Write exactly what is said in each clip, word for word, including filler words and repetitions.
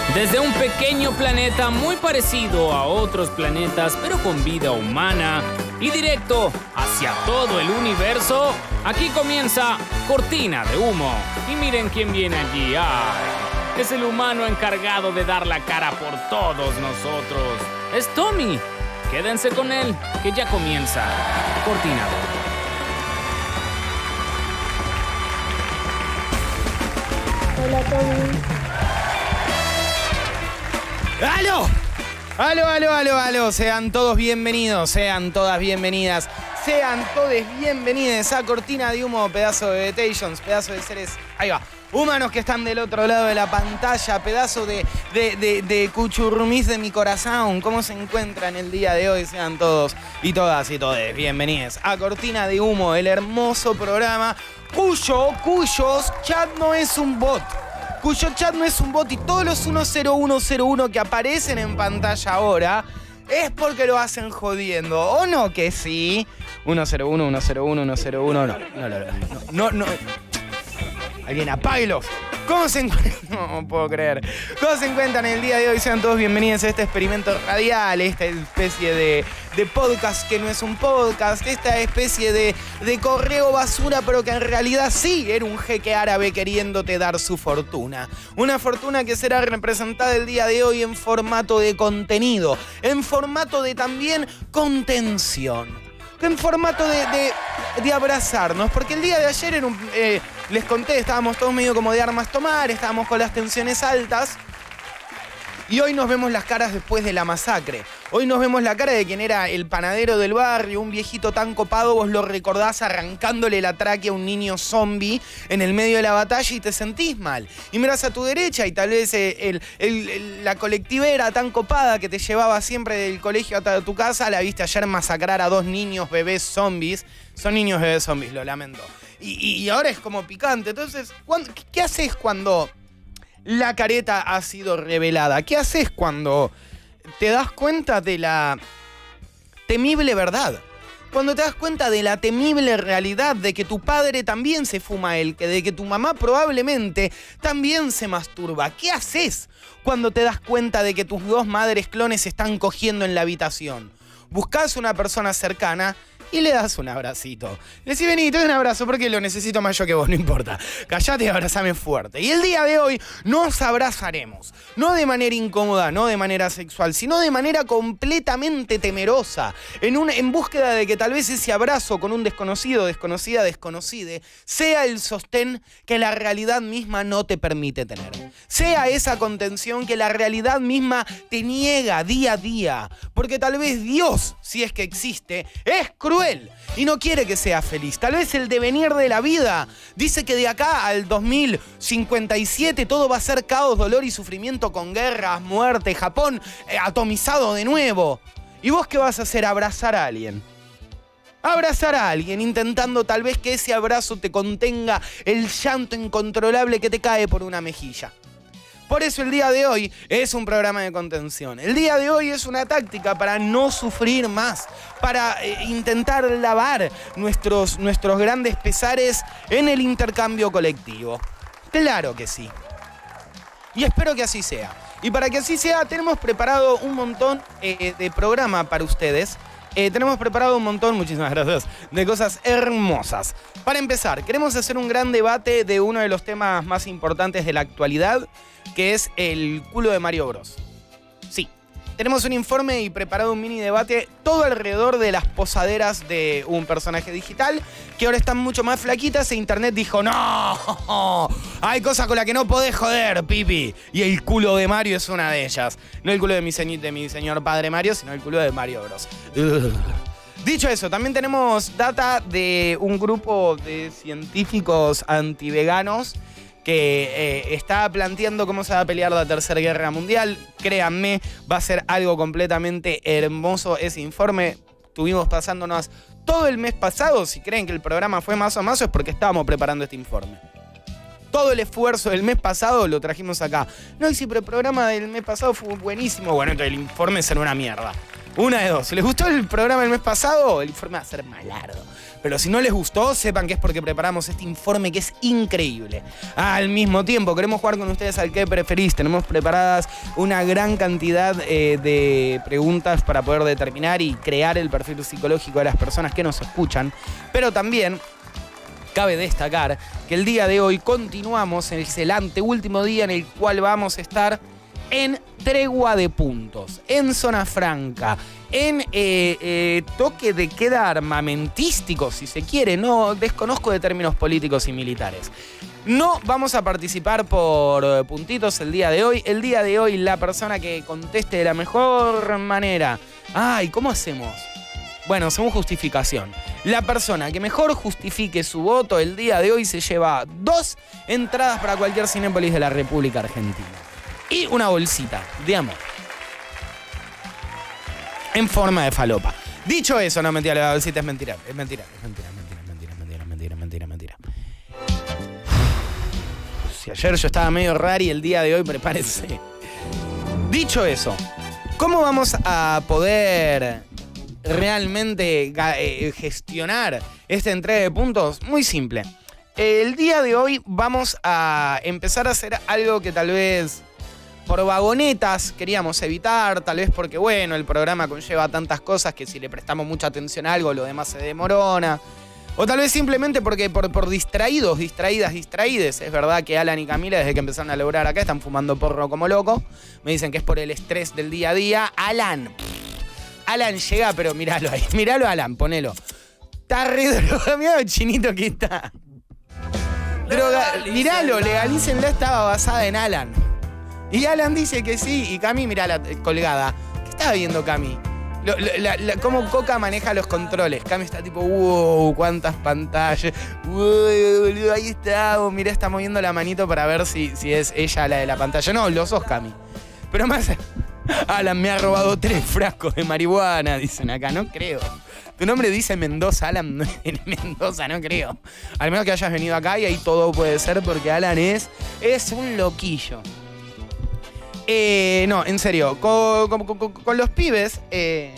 Desde un pequeño planeta muy parecido a otros planetas, pero con vida humana, y directo hacia todo el universo, aquí comienza Cortina de Humo. Y miren quién viene allí. ¡Ay! Es el humano encargado de dar la cara por todos nosotros. Es Tommy. Quédense con él, que ya comienza Cortina de Humo. Hola, Tommy. ¡Aló! ¡Aló, aló, aló, aló! Sean todos bienvenidos, sean todas bienvenidas, sean todos bienvenidos a Cortina de Humo, pedazo de Betations, pedazo de seres, ahí va, humanos que están del otro lado de la pantalla, pedazo de, de, de, de cuchurrumís de mi corazón. ¿Cómo se encuentran el día de hoy? Sean todos y todas y todes bienvenidos a Cortina de Humo, el hermoso programa cuyo, cuyos chat no es un bot. Cuyo chat no es un bot y todos los uno cero uno cero uno que aparecen en pantalla ahora es porque lo hacen jodiendo. ¿O no que sí? uno cero uno, uno cero uno, uno cero uno, no, no, no, no, no, no. Alguien apáguelos. ¿Cómo se encuentran? No puedo creer. ¿Cómo se encuentran el día de hoy? Sean todos bienvenidos a este experimento radial, esta especie de, de podcast que no es un podcast, esta especie de, de correo basura, pero que en realidad sí era un jeque árabe queriéndote dar su fortuna. Una fortuna que será representada el día de hoy en formato de contenido, en formato de también contención. En formato de, de, de abrazarnos, porque el día de ayer era un, eh, les conté, estábamos todos medio como de armas tomar, estábamos con las tensiones altas y hoy nos vemos las caras después de la masacre. Hoy nos vemos la cara de quien era el panadero del barrio, un viejito tan copado, vos lo recordás arrancándole la tráquea a un niño zombie en el medio de la batalla y te sentís mal. Y mirás a tu derecha y tal vez el, el, el, la colectivera tan copada que te llevaba siempre del colegio a tu casa, la viste ayer masacrar a dos niños bebés zombies. Son niños bebés zombies, lo lamento. Y, y, y ahora es como picante. Entonces, ¿qué, qué haces cuando la careta ha sido revelada? ¿Qué haces cuando te das cuenta de la temible verdad? Cuando te das cuenta de la temible realidad de que tu padre también se fuma el, que de que tu mamá probablemente también se masturba. ¿Qué haces cuando te das cuenta de que tus dos madres clones están cogiendo en la habitación? Buscás una persona cercana y le das un abracito. Le decís, vení, te doy un abrazo porque lo necesito más yo que vos, no importa. Callate y abrazame fuerte. Y el día de hoy nos abrazaremos. No de manera incómoda, no de manera sexual, sino de manera completamente temerosa. En, un, en búsqueda de que tal vez ese abrazo con un desconocido, desconocida, desconocide, sea el sostén que la realidad misma no te permite tener. Sea esa contención que la realidad misma te niega día a día. Porque tal vez Dios, si es que existe, es cruel y no quiere que seas feliz. Tal vez el devenir de la vida dice que de acá al dos mil cincuenta y siete todo va a ser caos, dolor y sufrimiento con guerras, muerte, Japón eh, atomizado de nuevo. ¿Y vos qué vas a hacer? Abrazar a alguien. Abrazar a alguien intentando tal vez que ese abrazo te contenga el llanto incontrolable que te cae por una mejilla. Por eso el día de hoy es un programa de contención. El día de hoy es una táctica para no sufrir más, para eh, intentar lavar nuestros, nuestros grandes pesares en el intercambio colectivo. Claro que sí. Y espero que así sea. Y para que así sea, tenemos preparado un montón eh, de programa para ustedes. Eh, tenemos preparado un montón, muchísimas gracias, de cosas hermosas. Para empezar, queremos hacer un gran debate de uno de los temas más importantes de la actualidad, que es el culo de Mario Bros. Sí, tenemos un informe y preparado un mini debate todo alrededor de las posaderas de un personaje digital que ahora están mucho más flaquitas e internet dijo, no, hay cosas con las que no podés joder, pipi. Y el culo de Mario es una de ellas. No el culo de mi, señor, de mi señor padre Mario, sino el culo de Mario Bros. Ugh. Dicho eso, también tenemos data de un grupo de científicos antiveganos que eh, está planteando cómo se va a pelear la Tercera Guerra Mundial. Créanme, va a ser algo completamente hermoso ese informe. Estuvimos pasándonos todo el mes pasado. Si creen que el programa fue más o menos es porque estábamos preparando este informe. Todo el esfuerzo del mes pasado lo trajimos acá. No, y si pero el programa del mes pasado fue buenísimo. Bueno, entonces el informe será una mierda. Una de dos. Si les gustó el programa del mes pasado, el informe va a ser malardo. Pero si no les gustó, sepan que es porque preparamos este informe que es increíble. Al mismo tiempo, queremos jugar con ustedes al que preferís. Tenemos preparadas una gran cantidad eh, de preguntas para poder determinar y crear el perfil psicológico de las personas que nos escuchan. Pero también cabe destacar que el día de hoy continuamos, es el anteúltimo día en el cual vamos a estar en tregua de puntos, en zona franca, en eh, eh, toque de queda armamentístico, si se quiere. No desconozco de términos políticos y militares. No vamos a participar por puntitos el día de hoy. El día de hoy la persona que conteste de la mejor manera. Ay, ¿cómo hacemos? Bueno, según justificación. La persona que mejor justifique su voto el día de hoy se lleva dos entradas para cualquier Cinépolis de la República Argentina. Y una bolsita de amor. En forma de falopa. Dicho eso, no, mentira, la bolsita es mentira. Es mentira, es mentira, es mentira, es mentira, es mentira, es mentira, es mentira, es mentira. Si ayer yo estaba medio raro y el día de hoy, prepárese. Dicho eso, ¿cómo vamos a poder realmente eh, gestionar esta entrega de puntos? Muy simple. El día de hoy vamos a empezar a hacer algo que tal vez por vagonetas queríamos evitar, tal vez porque, bueno, el programa conlleva tantas cosas que si le prestamos mucha atención a algo, lo demás se demorona. O tal vez simplemente porque por, por distraídos, distraídas, distraídes. Es verdad que Alan y Camila, desde que empezaron a lograr acá, están fumando porro como loco. Me dicen que es por el estrés del día a día. Alan, Alan llega, pero míralo ahí, míralo Alan, ponelo. Está re drogado, mirá lo chinito que está. Droga, míralo, legalícenla, estaba basada en Alan. Y Alan dice que sí, y Cami, mirá la colgada. ¿Qué estaba viendo Cami? Lo, la, la, cómo Coca maneja los controles. Cami está tipo, wow, cuántas pantallas. Wow, boludo, ahí está. Oh, mirá, está moviendo la manito para ver si, si es ella la de la pantalla. No, lo sos, Cami. Pero más, Alan me ha robado tres frascos de marihuana, dicen acá. No creo. Tu nombre dice Mendoza, Alan. Mendoza, no creo. Al menos que hayas venido acá y ahí todo puede ser porque Alan es, es un loquillo. Eh, no, en serio, con, con, con, con los pibes, eh,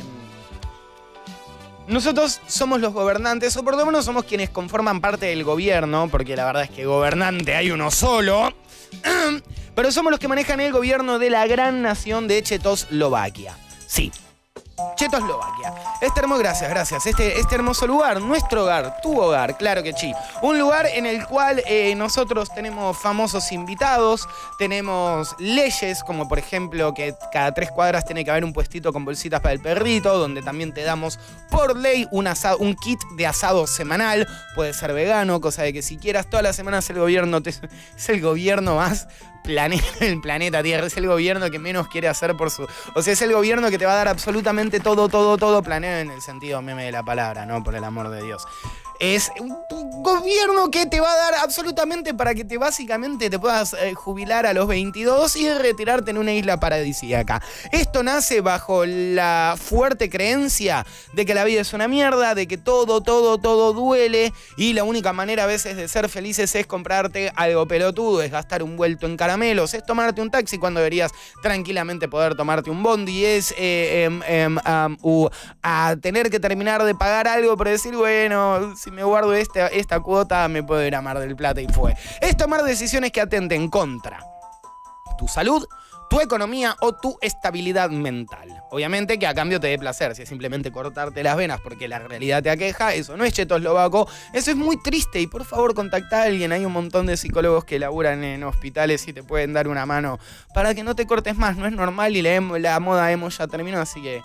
nosotros somos los gobernantes, o por lo menos somos quienes conforman parte del gobierno, porque la verdad es que gobernante hay uno solo, pero somos los que manejan el gobierno de la gran nación de Checoslovaquia. Sí. Checoslovaquia. Este hermoso, gracias, gracias. Este, este hermoso lugar, nuestro hogar, tu hogar, claro que sí. Un lugar en el cual eh, nosotros tenemos famosos invitados, tenemos leyes, como por ejemplo que cada tres cuadras tiene que haber un puestito con bolsitas para el perrito, donde también te damos por ley un, asado, un kit de asado semanal. Puede ser vegano, cosa de que si quieras, todas las semanas el gobierno te, es el gobierno más planeta, el planeta Tierra, es el gobierno que menos quiere hacer por su... O sea, es el gobierno que te va a dar absolutamente todo, todo, todo, planeo en el sentido meme de la palabra, ¿no? Por el amor de Dios. Es un gobierno que te va a dar absolutamente para que te básicamente te puedas eh, jubilar a los veintidós y retirarte en una isla paradisíaca. Esto nace bajo la fuerte creencia de que la vida es una mierda, de que todo, todo, todo duele y la única manera a veces de ser felices es comprarte algo pelotudo, es gastar un vuelto en caramelos, es tomarte un taxi cuando deberías tranquilamente poder tomarte un bondi, es eh, eh, eh, um, uh, a tener que terminar de pagar algo pero decir, bueno, si me guardo esta, esta cuota me puedo ir a Mar del Plata y fue. Es tomar decisiones que atenten contra tu salud, tu economía o tu estabilidad mental. Obviamente que a cambio te dé placer. Si es simplemente cortarte las venas porque la realidad te aqueja, eso no es checoslovaco, eso es muy triste y por favor contacta a alguien. Hay un montón de psicólogos que laburan en hospitales y te pueden dar una mano para que no te cortes más. No es normal y la, emo, la moda emo ya terminó, así que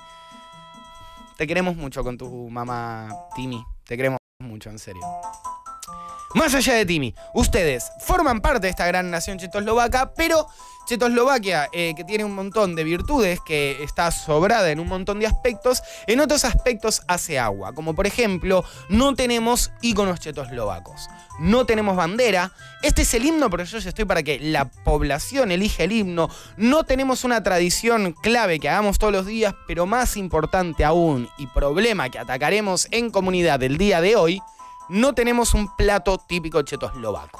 te queremos mucho con tu mamá Timi. Te queremos mucho, en serio. Más allá de Timi, ustedes forman parte de esta gran nación checoslovaca, pero Checoslovaquia, eh, que tiene un montón de virtudes, que está sobrada en un montón de aspectos, en otros aspectos hace agua. Como por ejemplo, no tenemos íconos checoslovacos, no tenemos bandera. Este es el himno, pero yo ya estoy para que la población elija el himno. No tenemos una tradición clave que hagamos todos los días, pero más importante aún, y problema que atacaremos en comunidad el día de hoy, no tenemos un plato típico checoslovaco.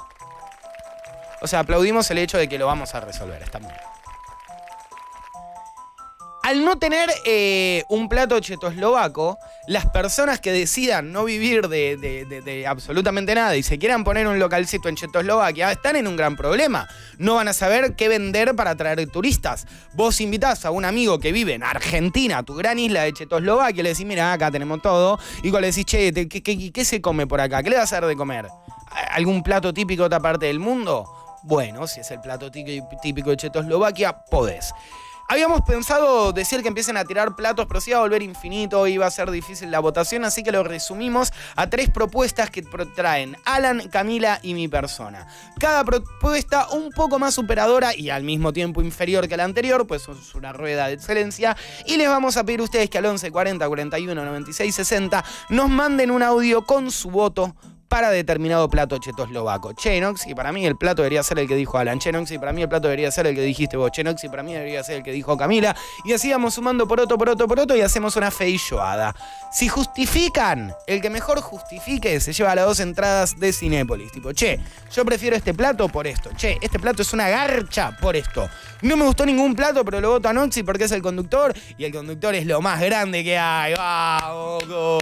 O sea, aplaudimos el hecho de que lo vamos a resolver, está muy bien. Al no tener eh, un plato chetoslovaco, las personas que decidan no vivir de, de, de, de absolutamente nada y se quieran poner un localcito en Checoslovaquia, están en un gran problema. No van a saber qué vender para atraer turistas. Vos invitás a un amigo que vive en Argentina, tu gran isla de Checoslovaquia, y le decís, mira, acá tenemos todo. Y cuando le decís, che, ¿qué, qué, qué se come por acá? ¿Qué le vas a dar de comer? ¿Algún plato típico de otra parte del mundo? Bueno, si es el plato típico de Checoslovaquia, podés. Habíamos pensado decir que empiecen a tirar platos, pero se iba a volver infinito, iba a ser difícil la votación, así que lo resumimos a tres propuestas que traen Alan, Camila y mi persona. Cada propuesta un poco más superadora y al mismo tiempo inferior que la anterior, pues es una rueda de excelencia. Y les vamos a pedir a ustedes que al once cuarenta cuarenta y uno noventa y seis sesenta nos manden un audio con su voto para determinado plato chetoslovaco. Che, Noxy, para mí el plato debería ser el que dijo Alan. Che, Noxy, para mí el plato debería ser el que dijiste vos. Che, Noxy, para mí debería ser el que dijo Camila. Y así vamos sumando por otro, por otro, por otro y hacemos una feijoada. Si justifican, el que mejor justifique se lleva las dos entradas de Cinépolis. Tipo, che, yo prefiero este plato por esto. Che, este plato es una garcha por esto. No me gustó ningún plato, pero lo voto a Noxy porque es el conductor. Y el conductor es lo más grande que hay. ¡Vamos,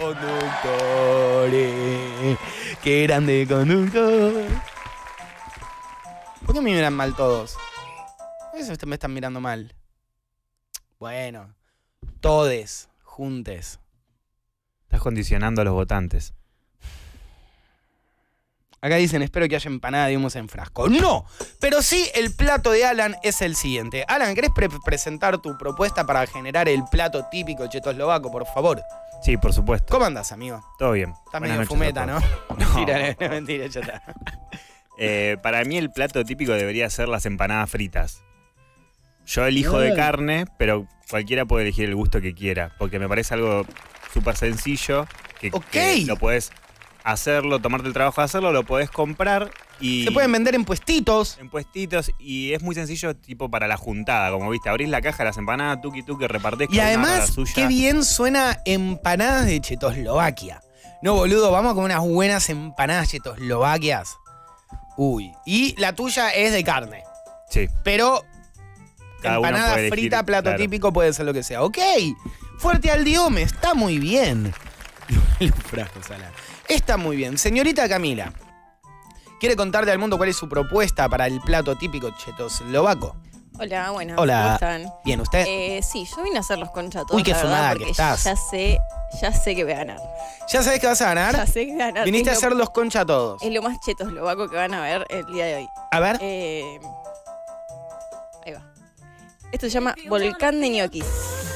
conductores! ¡Qué grande conductor! ¿Por qué me miran mal todos? ¿Por qué me están mirando mal? Bueno, todes, juntes. Estás condicionando a los votantes. Acá dicen, espero que haya empanada de humos en frasco. ¡No! Pero sí, el plato de Alan es el siguiente. Alan, ¿querés pre presentar tu propuesta para generar el plato típico checoslovaco, por favor? Sí, por supuesto. ¿Cómo andás, amigo? Todo bien. Estás medio fumeta, ¿no? No. Mentira, no, mentira, ya está. Eh, para mí el plato típico debería ser las empanadas fritas. Yo elijo de carne, pero cualquiera puede elegir el gusto que quiera, porque me parece algo súper sencillo, que, okay. que lo podés hacerlo, tomarte el trabajo de hacerlo, lo podés comprar y... Se pueden vender en puestitos. En puestitos, y es muy sencillo tipo para la juntada, como viste, abrís la caja de las empanadas, tuki tuki, repartís y con además, una suya. qué bien suena empanadas de Checoslovaquia. No, boludo, vamos con unas buenas empanadas checoslovaquias. Uy, y la tuya es de carne. Sí. Pero cada empanada frita, elegir, plato claro. típico puede ser lo que sea. Ok, fuerte al diome, está muy bien. Los frascos, Alan. Está muy bien. Señorita Camila, ¿quiere contarle al mundo cuál es su propuesta para el plato típico checoslovaco? Hola, bueno, Hola. ¿cómo están? Bien, ¿usted? Eh, sí, yo vine a hacer los conchatos. Uy, qué la fumada verdad, que estás. Ya sé, ya sé que voy a ganar. ¿Ya sabés que vas a ganar? Ya sé que voy a ganar. Viniste es a hacer lo, los concha todos. Es lo más chetoslovaco que van a ver el día de hoy. A ver. Eh, ahí va. Esto se llama volcán de ñoquis.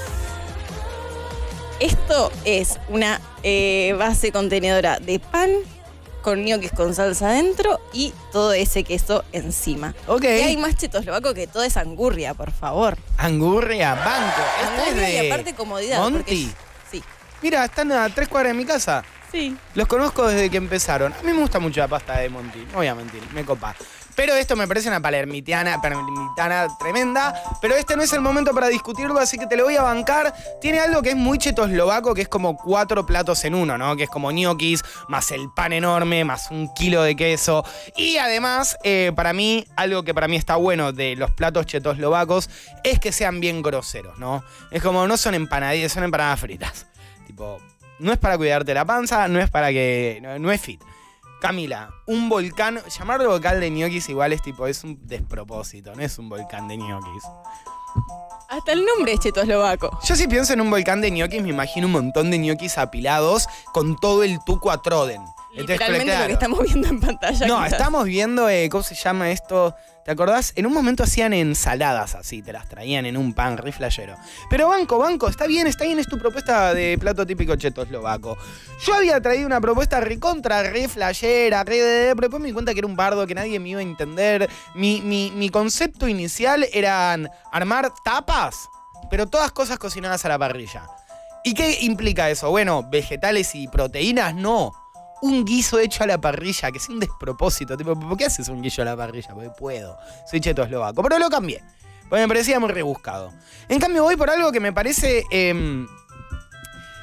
Esto es una eh, base contenedora de pan con ñoquis con salsa adentro y todo ese queso encima. Ok. Y hay más checoslovaco que toda esa angurria, por favor. Angurria, banco. Este Angurria es de y aparte comodidad. Monty. Porque, sí. Mira, están a tres cuadras de mi casa. Sí. Los conozco desde que empezaron. A mí me gusta mucho la pasta de Monty. No voy a mentir, me copa. Pero esto me parece una palermitiana, palermitana tremenda. Pero este no es el momento para discutirlo, así que te lo voy a bancar. Tiene algo que es muy chetoslovaco, que es como cuatro platos en uno, ¿no? Que es como ñoquis, más el pan enorme, más un kilo de queso. Y además, eh, para mí, algo que para mí está bueno de los platos chetoslovacos es que sean bien groseros, ¿no? Es como, no son empanadillas, son empanadas fritas. Tipo, no es para cuidarte la panza, no es para que... no, no es fit. Camila, un volcán, llamarlo volcán de ñoquis igual es tipo, es un despropósito, no es un volcán de ñoquis. Hasta el nombre es chetoslovaco. Yo si pienso en un volcán de ñoquis, me imagino un montón de ñoquis apilados con todo el tuco a Troden. Literalmente claro, lo que estamos viendo en pantalla. No, quizás. estamos viendo, eh, ¿cómo se llama esto? ¿Te acordás? En un momento hacían ensaladas así, te las traían en un pan, re flashero. Pero banco, banco, está bien, está bien, es tu propuesta de plato típico chetoslovaco. Yo había traído una propuesta recontra, re flashera, re de, pero después me di cuenta que era un bardo, que nadie me iba a entender. Mi, mi, mi concepto inicial eran armar tapas, pero todas cosas cocinadas a la parrilla. ¿Y qué implica eso? Bueno, vegetales y proteínas, no. Un guiso hecho a la parrilla, que es un despropósito. Tipo, ¿por qué haces un guiso a la parrilla? Porque puedo. Soy chetoslovaco. Pero lo cambié. Porque me parecía muy rebuscado. En cambio, voy por algo que me parece... Eh,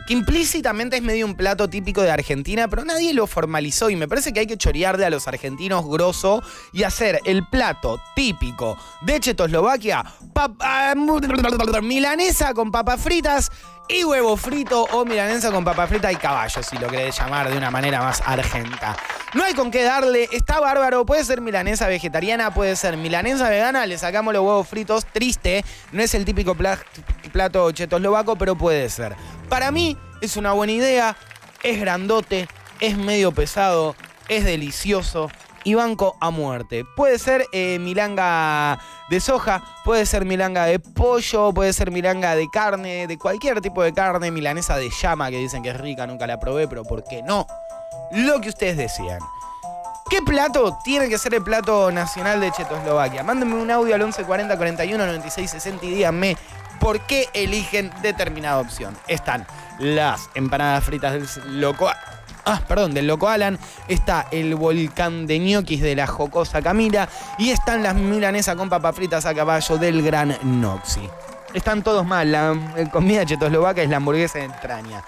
que implícitamente es medio un plato típico de Argentina, pero nadie lo formalizó y me parece que hay que chorearle a los argentinos grosso y hacer el plato típico de Checoslovaquia, papa, milanesa con papas fritas y huevo frito o milanesa con papa frita y caballo, si lo querés llamar de una manera más argenta. No hay con qué darle, está bárbaro, puede ser milanesa vegetariana, puede ser milanesa vegana, le sacamos los huevos fritos, triste, no es el típico pla- plato checoslovaco, pero puede ser. Para mí es una buena idea, es grandote, es medio pesado, es delicioso y banco a muerte. Puede ser eh, milanga de soja, puede ser milanga de pollo, puede ser milanga de carne, de cualquier tipo de carne, milanesa de llama que dicen que es rica, nunca la probé, pero ¿por qué no? Lo que ustedes decían. ¿Qué plato tiene que ser el plato nacional de Checoslovaquia? Mándenme un audio al once cuarenta cuarenta y uno noventa y seis sesenta y díganme por qué eligen determinada opción. Están las empanadas fritas del loco... Ah, perdón, del Loco Alan, está el volcán de ñoquis de la jocosa Camila y están las milanesas con papas fritas a caballo del gran Noxi. Están todos mal, la comida checoslovaca es la hamburguesa de entraña.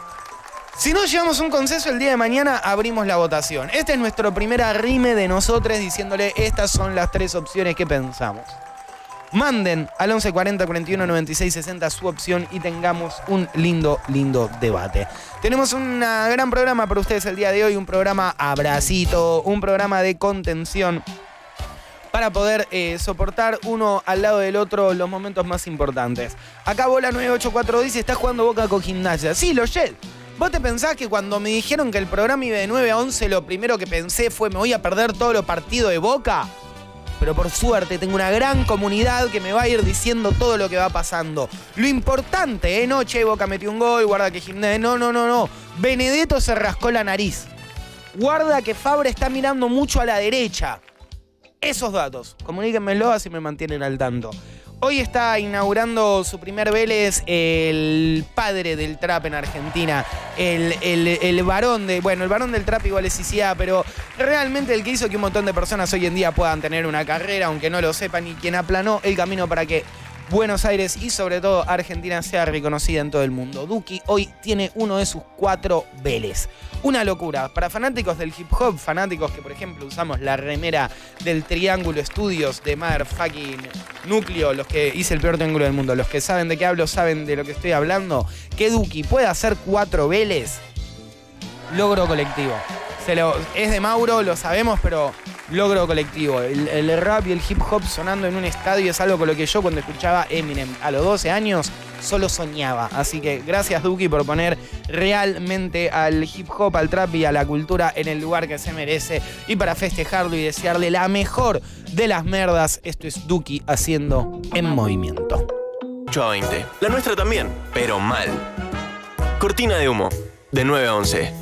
Si no llevamos un consenso el día de mañana, abrimos la votación. Este es nuestro primer arrime de nosotros diciéndole estas son las tres opciones que pensamos. Manden al once cuarenta cuarenta y uno noventa y seis sesenta su opción y tengamos un lindo, lindo debate. Tenemos un gran programa para ustedes el día de hoy, un programa abracito, un programa de contención para poder eh, soportar uno al lado del otro los momentos más importantes. Acá Bola nueve ocho cuatro dice, está jugando Boca con Gimnasia. Sí, lo sé. ¿Vos te pensás que cuando me dijeron que el programa iba de nueve a once, lo primero que pensé fue me voy a perder todos los partidos de Boca? Pero por suerte tengo una gran comunidad que me va a ir diciendo todo lo que va pasando. Lo importante, ¿eh? No, che, Boca metió un gol, guarda que Gimnasia... No, no, no, no. Benedetto se rascó la nariz. Guarda que Fabra está mirando mucho a la derecha. Esos datos, comuníquenmelo así me mantienen al tanto. Hoy está inaugurando su primer Vélez el padre del trap en Argentina, el, el, el varón de, bueno, el varón del trap igual es Iciá, pero realmente el que hizo que un montón de personas hoy en día puedan tener una carrera, aunque no lo sepan, y quien aplanó el camino para que Buenos Aires y sobre todo Argentina sea reconocida en todo el mundo. Duki hoy tiene uno de sus cuatro Vélez. Una locura. Para fanáticos del hip hop, fanáticos que por ejemplo usamos la remera del Triángulo Studios de Motherfucking Núcleo, los que hice el peor triángulo del mundo, los que saben de qué hablo, saben de lo que estoy hablando, que Duki pueda hacer cuatro Vélez, logro colectivo. Se lo, es de Mauro, lo sabemos, pero logro colectivo. El, el rap y el hip hop sonando en un estadio es algo con lo que yo cuando escuchaba Eminem a los doce años solo soñaba. Así que gracias Duki por poner realmente al hip hop, al trap y a la cultura en el lugar que se merece. Y para festejarlo y desearle la mejor de las merdas, esto es Duki haciendo En Movimiento. ocho a veinte. La nuestra también, pero mal. Cortina de humo, de nueve a once.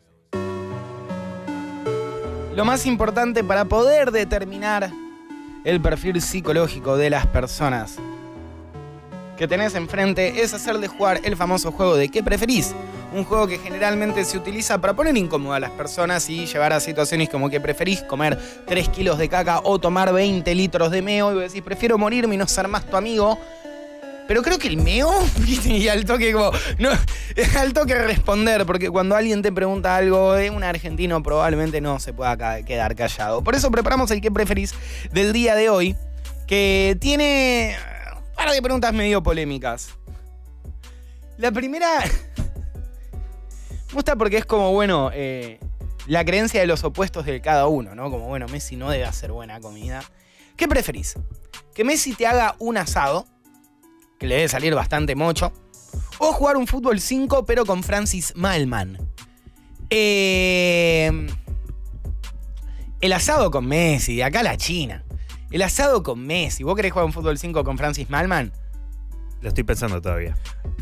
Lo más importante para poder determinar el perfil psicológico de las personas que tenés enfrente es hacerle jugar el famoso juego de ¿qué preferís? Un juego que generalmente se utiliza para poner incómoda a las personas y llevar a situaciones como que preferís comer tres kilos de caca o tomar veinte litros de meo y vos decís prefiero morirme y no ser más tu amigo. Pero creo que el meo, y al toque como, no, al toque responder, porque cuando alguien te pregunta algo de un argentino probablemente no se pueda quedar callado. Por eso preparamos el que preferís del día de hoy, que tiene un par de preguntas medio polémicas. La primera, me gusta porque es como, bueno, eh, la creencia de los opuestos de cada uno, ¿no? Como, bueno, Messi no debe hacer buena comida. ¿Qué preferís? ¿Que Messi te haga un asado, que le debe salir bastante mocho, o jugar un fútbol cinco pero con Francis Mallmann? Eh, el asado con Messi, de acá a la China. El asado con Messi. ¿Vos querés jugar un fútbol cinco con Francis Mallmann? Lo estoy pensando todavía.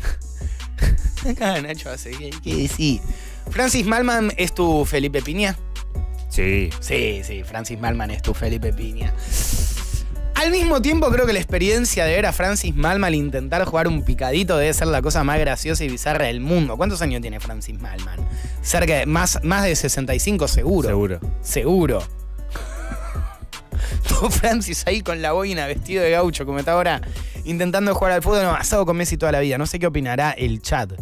Acá Nacho hace, ¿qué, qué decís? ¿Francis Mallmann es tu Felipe Piña? Sí. Sí, sí, Francis Mallmann es tu Felipe Piña. Al mismo tiempo creo que la experiencia de ver a Francis Mallmann intentar jugar un picadito debe ser la cosa más graciosa y bizarra del mundo. ¿Cuántos años tiene Francis Mallmann? Cerca de, más, más de sesenta y cinco seguro. Seguro. Seguro. Todo Francis ahí con la boina vestido de gaucho como está ahora intentando jugar al fútbol. No, asado con Messi toda la vida. No sé qué opinará el chat.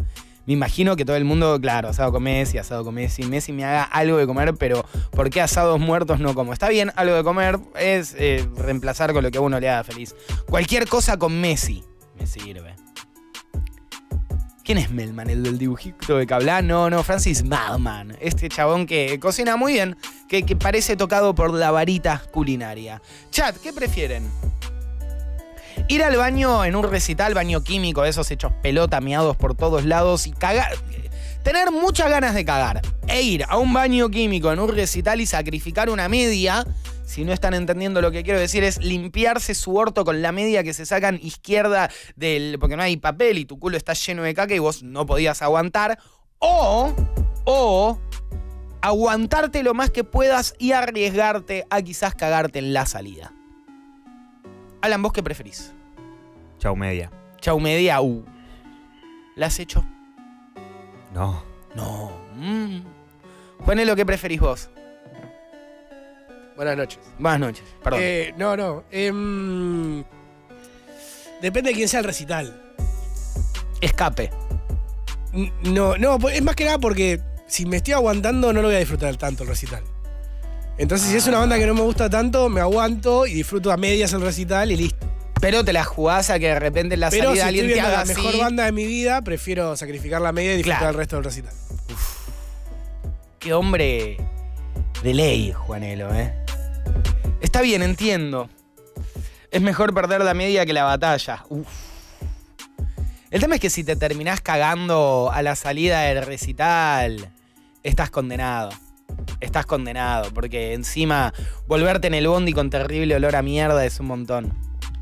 Me imagino que todo el mundo, claro, asado con Messi, asado con Messi, Messi me haga algo de comer, pero ¿por qué asados muertos no como? Está bien, algo de comer es eh, reemplazar con lo que a uno le haga feliz. Cualquier cosa con Messi me sirve. ¿Quién es Melman, el del dibujito de Cabla? No, no, Francis Madman. Este chabón que cocina muy bien, que, que parece tocado por la varita culinaria. Chat, ¿qué prefieren? Ir al baño en un recital, baño químico, esos hechos pelota, miados por todos lados y cagar. Tener muchas ganas de cagar. E ir a un baño químico en un recital y sacrificar una media. Si no están entendiendo lo que quiero decir, es limpiarse su orto con la media que se sacan izquierda del. Porque no hay papel y tu culo está lleno de caca y vos no podías aguantar. O. O. Aguantarte lo más que puedas y arriesgarte a quizás cagarte en la salida. Alan, ¿vos qué preferís? Chau media. Chau media, uh. ¿La has hecho? No. No. Mm. Juanelo, ¿qué preferís vos? Buenas noches. Buenas noches, perdón. Eh, no, no. Eh, depende de quién sea el recital. Escape. N- No, no, es más que nada porque si me estoy aguantando no lo voy a disfrutar tanto el recital. Entonces, ah. si es una banda que no me gusta tanto, me aguanto y disfruto a medias el recital y listo. Pero te la jugás a que de repente en la Pero salida si alguien estoy te viendo haga la así. mejor banda de mi vida, prefiero sacrificar la media y disfrutar Claro. el resto del recital. Qué hombre de ley, Juanelo, ¿eh? Está bien, entiendo. Es mejor perder la media que la batalla. Uf. El tema es que si te terminás cagando a la salida del recital, estás condenado. Estás condenado, porque encima volverte en el bondi con terrible olor a mierda es un montón.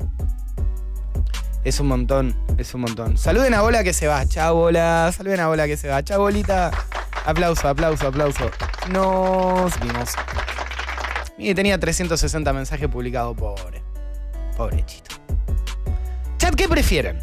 Es un montón, es un montón. Saluden a Bola que se va, chao Bola. Saluden a Bola que se va, chao Bolita. Aplauso, aplauso, aplauso. Nos vimos. Y tenía trescientos sesenta mensajes publicados, pobre. Pobrechito. Chat, ¿qué prefieren?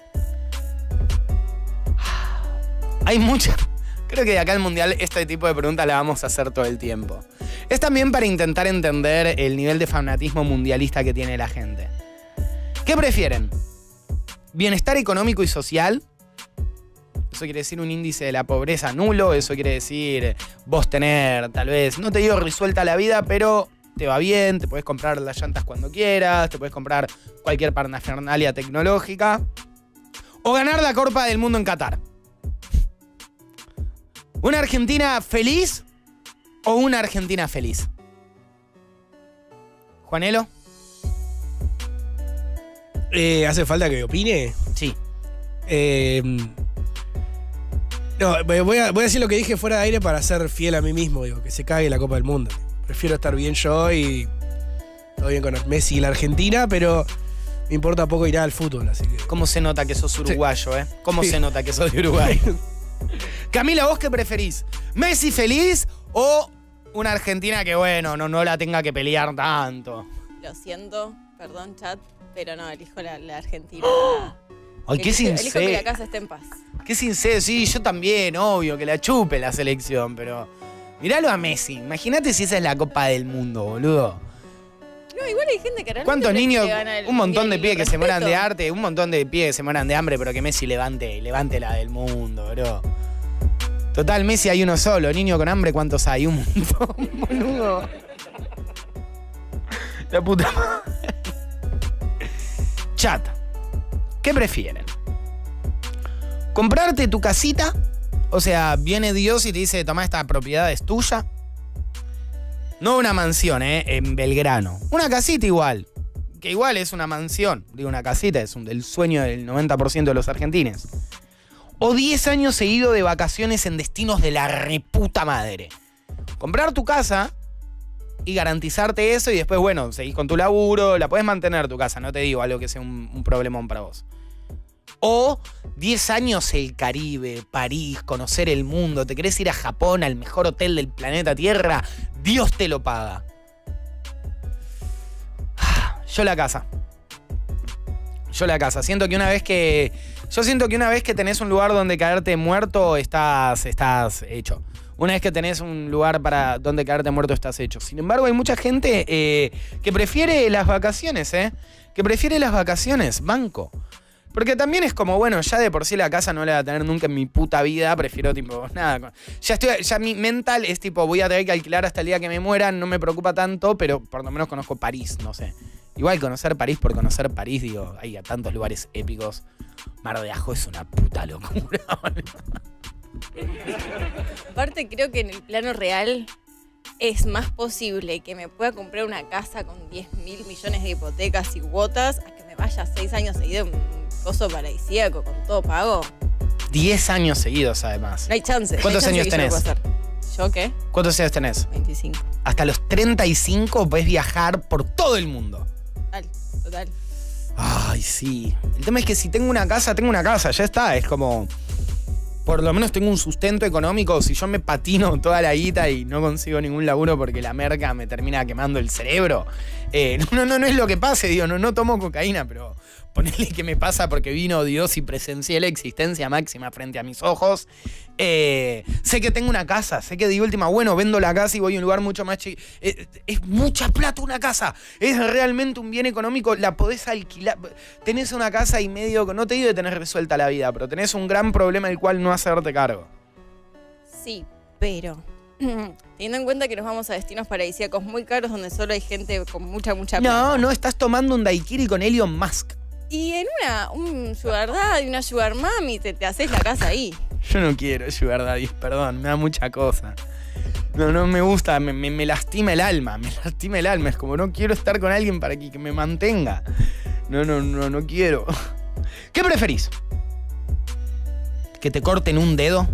Hay muchas. Creo que de acá al Mundial este tipo de preguntas la vamos a hacer todo el tiempo. Es también para intentar entender el nivel de fanatismo mundialista que tiene la gente. ¿Qué prefieren? ¿Bienestar económico y social? Eso quiere decir un índice de la pobreza nulo. Eso quiere decir vos tener, tal vez, no te digo resuelta la vida, pero te va bien, te puedes comprar las llantas cuando quieras, te puedes comprar cualquier parafernalia tecnológica. O ganar la Copa del Mundo en Qatar. ¿Una Argentina feliz o una Argentina feliz? ¿Juanelo? Eh, ¿Hace falta que opine? Sí. Eh, no, voy a, voy a decir lo que dije fuera de aire para ser fiel a mí mismo, digo, que se cague la Copa del Mundo. Prefiero estar bien yo y todo bien con Messi y la Argentina, pero me importa poco ir al fútbol, así que... ¿Cómo se nota que sos uruguayo, sí. eh? ¿Cómo sí. se nota que sos de Uruguay? Camila, ¿vos qué preferís? ¿Messi feliz o una Argentina que, bueno, no, no la tenga que pelear tanto? Lo siento, perdón, chat, pero no, elijo la, la Argentina. ¡Oh! Ay, qué Elijo- Elijo que sincero. la casa esté en paz. Qué sincero, sí, yo también, obvio, que la chupe la selección, pero... Miralo a Messi, imagínate si esa es la Copa del Mundo, boludo. No, igual hay gente que realmente ¿Cuántos le- niños? le gana el Un montón de mundial y pibes que se respeto. mueran de arte, un montón de pibes que se mueran de hambre, pero que Messi levante, levante la del mundo, bro. Total, Messi hay uno solo, niño con hambre, ¿cuántos hay? Un montón, boludo. La puta madre. Chat, ¿qué prefieren? ¿Comprarte tu casita? O sea, viene Dios y te dice, toma, esta propiedad es tuya. No una mansión, ¿eh? En Belgrano. Una casita igual. Que igual es una mansión. Digo, una casita es un, el sueño del noventa por ciento de los argentines. O diez años seguidos de vacaciones en destinos de la reputa madre. Comprar tu casa y garantizarte eso y después, bueno, seguís con tu laburo. La podés mantener tu casa, no te digo algo que sea un, un problemón para vos. O diez años el Caribe, París, conocer el mundo. ¿Te querés ir a Japón, al mejor hotel del planeta Tierra? Dios te lo paga. Yo la casa. Yo la casa. Siento que una vez que... Yo siento que una vez que tenés un lugar donde caerte muerto, estás, estás hecho. Una vez que tenés un lugar para donde caerte muerto, estás hecho. Sin embargo, hay mucha gente eh, que prefiere las vacaciones, ¿eh? Que prefiere las vacaciones. Banco. Porque también es como, bueno, ya de por sí la casa no la voy a tener nunca en mi puta vida. Prefiero, tipo, nada. Ya estoy, ya mi mental es tipo, voy a tener que alquilar hasta el día que me muera. No me preocupa tanto, pero por lo menos conozco París, no sé. Igual conocer París por conocer París, digo, hay a tantos lugares épicos. Mar de Ajó es una puta locura, boludo. Aparte, creo que en el plano real es más posible que me pueda comprar una casa con diez mil millones de hipotecas y cuotas a que me vaya seis años seguidos en un coso paradisíaco con todo pago. Diez años seguidos, además. No hay chance. ¿Cuántos no hay años chance que yo tenés? lo pueda hacer. ¿Yo qué? ¿Cuántos años tenés? veinticinco. Hasta los treinta y cinco podés viajar por todo el mundo. Total, total. Ay, sí. El tema es que si tengo una casa, tengo una casa, ya está. Es como, por lo menos tengo un sustento económico. Si yo me patino toda la guita y no consigo ningún laburo porque la merca me termina quemando el cerebro. Eh, no, no, no es lo que pase, digo, no, no tomo cocaína, pero ponele que me pasa porque vino Dios y presencié la existencia máxima frente a mis ojos. Eh, sé que tengo una casa, sé que de última, bueno, vendo la casa y voy a un lugar mucho más chico. Eh, es mucha plata una casa, es realmente un bien económico, la podés alquilar. Tenés una casa y medio, no te digo de tener resuelta la vida, pero tenés un gran problema del cual no hacerte cargo. Sí, pero teniendo en cuenta que nos vamos a destinos paradisíacos muy caros donde solo hay gente con mucha, mucha plata. No, no, estás tomando un daiquiri con Elon Musk. Y en una, un sugar daddy, una sugar mami, te, te haces la casa ahí. Yo no quiero sugar daddy, perdón, me da mucha cosa. No, no me gusta, me, me, me lastima el alma, me lastima el alma. Es como, no quiero estar con alguien para que, que me mantenga. No, no, no, no quiero. ¿Qué preferís? ¿Que te corten un dedo?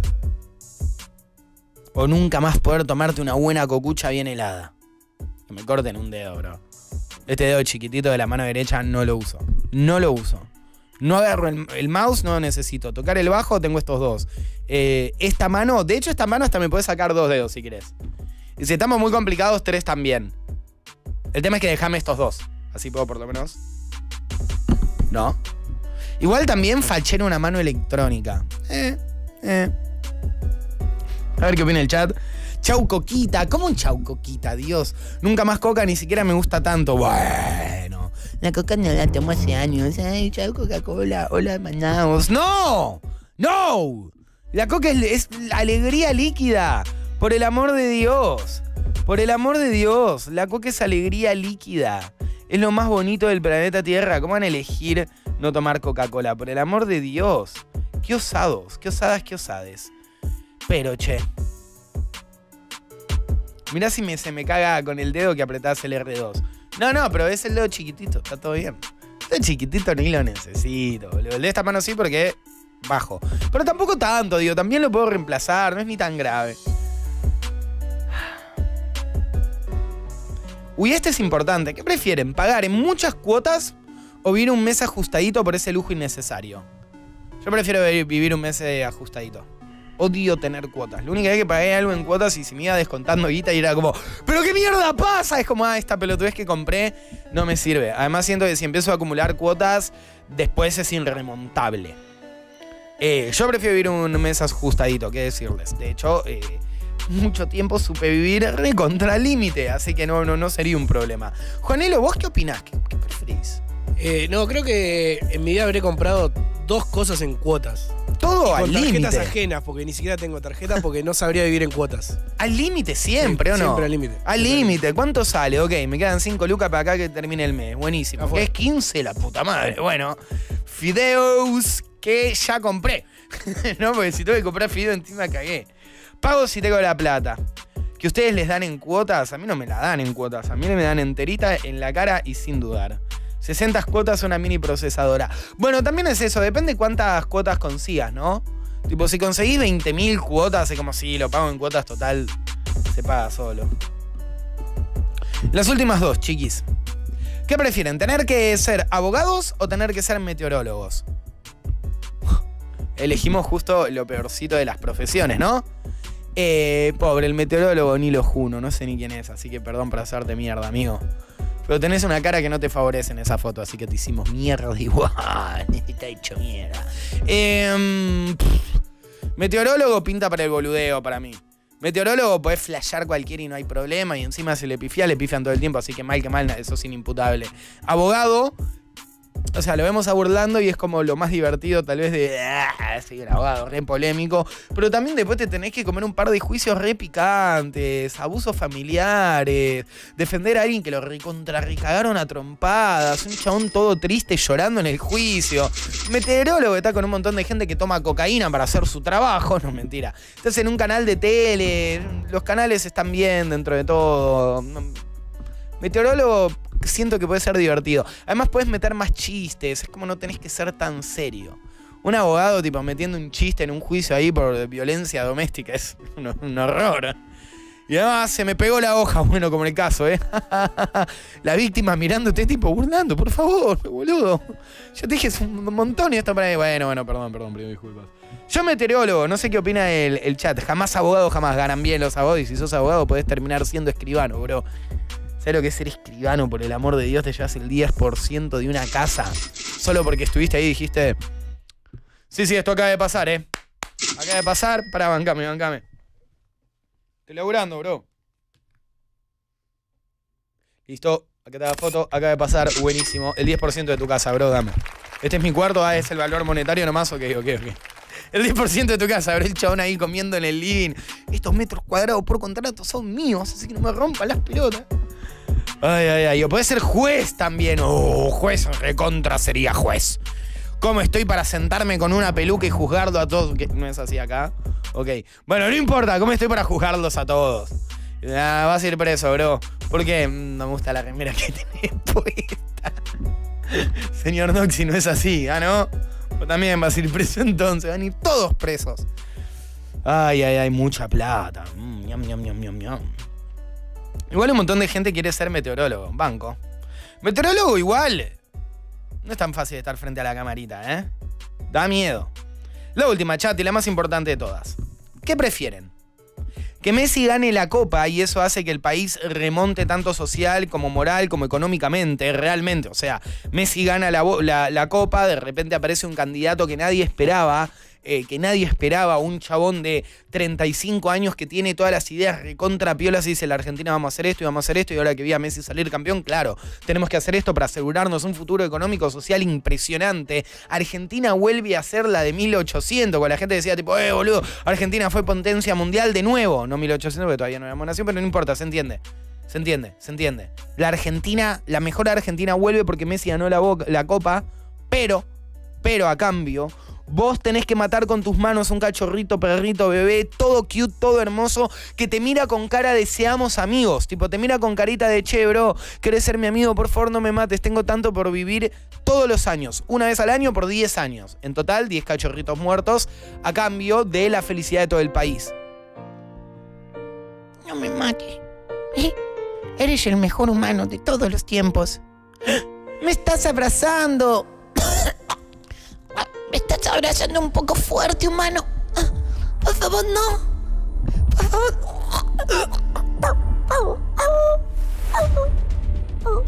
¿O nunca más poder tomarte una buena cocucha bien helada? Que me corten un dedo, bro. Este dedo chiquitito de la mano derecha no lo uso. No lo uso. No agarro el, el mouse, no lo necesito. Tocar el bajo, tengo estos dos. Eh, esta mano, de hecho esta mano hasta me puede sacar dos dedos si querés. Y si estamos muy complicados, tres también. El tema es que dejame estos dos. Así puedo por lo menos. No. Igual también fachero una mano electrónica. Eh, eh. A ver qué opina el chat. Chau Coquita, ¿cómo un chau Coquita? Dios, nunca más coca, ni siquiera me gusta tanto. Bueno, la coca no la tomo hace años. Ay, chau Coca-Cola, hola Manaos. ¡No! ¡No! La coca es, es la alegría líquida. Por el amor de Dios. Por el amor de Dios. La coca es alegría líquida. Es lo más bonito del planeta Tierra. ¿Cómo van a elegir no tomar Coca-Cola? Por el amor de Dios. Qué osados, qué osadas, qué osades. Pero, che. Mirá si me, se me caga con el dedo que apretás el erre dos. No, no, pero es el dedo chiquitito, está todo bien. El dedo chiquitito ni lo necesito, boludo. El de esta mano sí porque bajo. Pero tampoco tanto, digo, también lo puedo reemplazar, no es ni tan grave. Uy, este es importante. ¿Qué prefieren? ¿Pagar en muchas cuotas o vivir un mes ajustadito por ese lujo innecesario? Yo prefiero vivir un mes ajustadito. Odio tener cuotas. La única vez que pagué algo en cuotas y se me iba descontando guita y era como, ¿pero qué mierda pasa? Es como, ah, esta pelotudez que compré no me sirve. Además siento que si empiezo a acumular cuotas, después es irremontable. Eh, yo prefiero vivir un mes ajustadito, qué decirles. De hecho, eh, mucho tiempo supe vivir recontra límite, así que no, no, no sería un problema. Juanelo, ¿vos qué opinás? ¿Qué, qué preferís? Eh, no, creo que en mi vida habré comprado dos cosas en cuotas. Todo al límite. Con tarjetas ajenas, porque ni siquiera tengo tarjeta, porque no sabría vivir en cuotas. Al límite siempre, sí, ¿o no? Siempre al límite. Al límite. ¿Cuánto sale? Ok, me quedan cinco lucas para acá que termine el mes. Buenísimo. ¿Qué es quince? La puta madre. Bueno, fideos que ya compré. No, porque si tengo que comprar fideos encima cagué. Pago si tengo la plata. Que ustedes les dan en cuotas, a mí no me la dan en cuotas. A mí me dan enterita en la cara y sin dudar. sesenta cuotas una mini procesadora. Bueno, también es eso, depende cuántas cuotas consigas, ¿no? Tipo, si conseguís veinte mil cuotas, es como si lo pago en cuotas total, se paga solo. Las últimas dos, chiquis. ¿Qué prefieren? ¿Tener que ser abogados o tener que ser meteorólogos? Elegimos justo lo peorcito de las profesiones, ¿no? Eh, pobre, el meteorólogo ni lo juno, no sé ni quién es, así que perdón por hacerte mierda, amigo. Pero tenés una cara que no te favorece en esa foto, así que te hicimos mierda igual. Está hecho mierda. Eh, meteorólogo pinta para el boludeo para mí. Meteorólogo podés flashear cualquiera y no hay problema. Y encima se le pifia, le pifian todo el tiempo, así que mal que mal, eso es inimputable. Abogado, o sea, lo vemos a Burlando y es como lo más divertido tal vez de, ah, sí, el abogado, re polémico, pero también después te tenés que comer un par de juicios re picantes, abusos familiares, defender a alguien que lo recontrarricagaron a trompadas, un chabón todo triste llorando en el juicio, meteorólogo que está con un montón de gente que toma cocaína para hacer su trabajo, no, mentira. Estás en un canal de tele, los canales están bien dentro de todo. Meteorólogo siento que puede ser divertido. Además puedes meter más chistes, es como no tenés que ser tan serio. Un abogado tipo metiendo un chiste en un juicio ahí por violencia doméstica es un, un horror. Y además se me pegó la hoja, bueno, como en el caso, ¿eh? La víctima mirándote tipo burlando, por favor, boludo. Yo te dije es un montón y esto para ahí. Bueno, bueno, perdón, perdón, pido disculpas. Yo meteorólogo, no sé qué opina el, el chat. Jamás abogado, jamás ganan bien los abogados. Y si sos abogado podés terminar siendo escribano, bro. ¿Sabes lo que es ser escribano? Por el amor de Dios, te llevas el diez por ciento de una casa. Solo porque estuviste ahí y dijiste... Sí, sí, esto acaba de pasar, ¿eh? Acaba de pasar. Pará, bancame, bancame. Estoy laburando, bro. Listo. Acá está la foto. Acaba de pasar. Buenísimo. El diez por ciento de tu casa, bro, dame. Este es mi cuarto. Ah, es el valor monetario nomás. Ok, ok, ok. El diez por ciento de tu casa, bro. El chabón ahí comiendo en el living. Estos metros cuadrados por contrato son míos, así que no me rompan las pelotas. Ay, ay, ay. O podés ser juez también. Oh, juez recontra sería juez. ¿Cómo estoy para sentarme con una peluca y juzgarlo a todos? ¿Qué? ¿No es así acá? Ok. Bueno, no importa. ¿Cómo estoy para juzgarlos a todos? Ah, vas a ir preso, bro. ¿Por qué? No me gusta la remera que tenés puesta. Señor Noxy, no es así. ¿Ah, no? Pues también vas a ir preso entonces. Van a ir todos presos. Ay, ay, ay. Mucha plata. Mm, ñam, ñam, ñam, ñam, ñam. Igual un montón de gente quiere ser meteorólogo, banco. Meteorólogo igual. No es tan fácil estar frente a la camarita, ¿eh? Da miedo. La última, chat, y la más importante de todas. ¿Qué prefieren? Que Messi gane la Copa y eso hace que el país remonte tanto social como moral como económicamente, realmente. O sea, Messi gana la, la, la Copa, de repente aparece un candidato que nadie esperaba, eh, que nadie esperaba, un chabón de treinta y cinco años que tiene todas las ideas recontra piolas y dice, la Argentina vamos a hacer esto y vamos a hacer esto, y ahora que vi a Messi salir campeón, claro, tenemos que hacer esto para asegurarnos un futuro económico social impresionante. Argentina vuelve a ser la de mil ochocientos, cuando la gente decía tipo, eh, boludo, Argentina fue potencia mundial de nuevo. No mil ochocientos porque todavía no éramos nación, pero no importa, se entiende. Se entiende, se entiende. La Argentina, la mejor Argentina vuelve porque Messi ganó la, la Copa, pero, pero a cambio, vos tenés que matar con tus manos un cachorrito, perrito, bebé, todo cute, todo hermoso, que te mira con cara de seamos amigos. Tipo, te mira con carita de, che, bro, ¿querés ser mi amigo? Por favor, no me mates. Tengo tanto por vivir todos los años. Una vez al año por diez años. En total, diez cachorritos muertos a cambio de la felicidad de todo el país. No me mates. ¿Eh? Eres el mejor humano de todos los tiempos. Me estás abrazando. Me estás abrazando un poco fuerte, humano. Por favor, no. Por favor.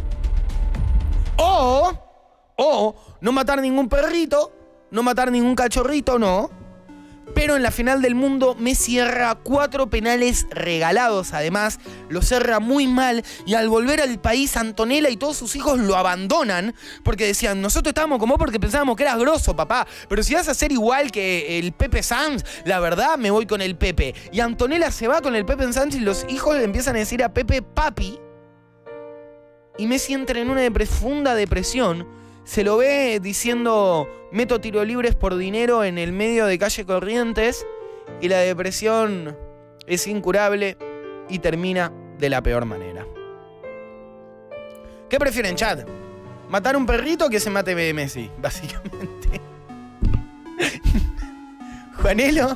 O, o, no matar ningún perrito, no matar ningún cachorrito, no. Pero en la final del mundo Messi erra cuatro penales regalados, además, los erra muy mal y al volver al país Antonella y todos sus hijos lo abandonan porque decían, nosotros estábamos con vos porque pensábamos que eras grosso, papá, pero si vas a ser igual que el Pepe Sanz, la verdad me voy con el Pepe. Y Antonella se va con el Pepe Sanz y los hijos le empiezan a decir a Pepe papi y Messi entra en una profunda depresión. Se lo ve diciendo, meto tiro libres por dinero en el medio de calle Corrientes y la depresión es incurable y termina de la peor manera. ¿Qué prefieren, chat? ¿Matar un perrito o que se mate Messi? Básicamente. ¿Juanelo?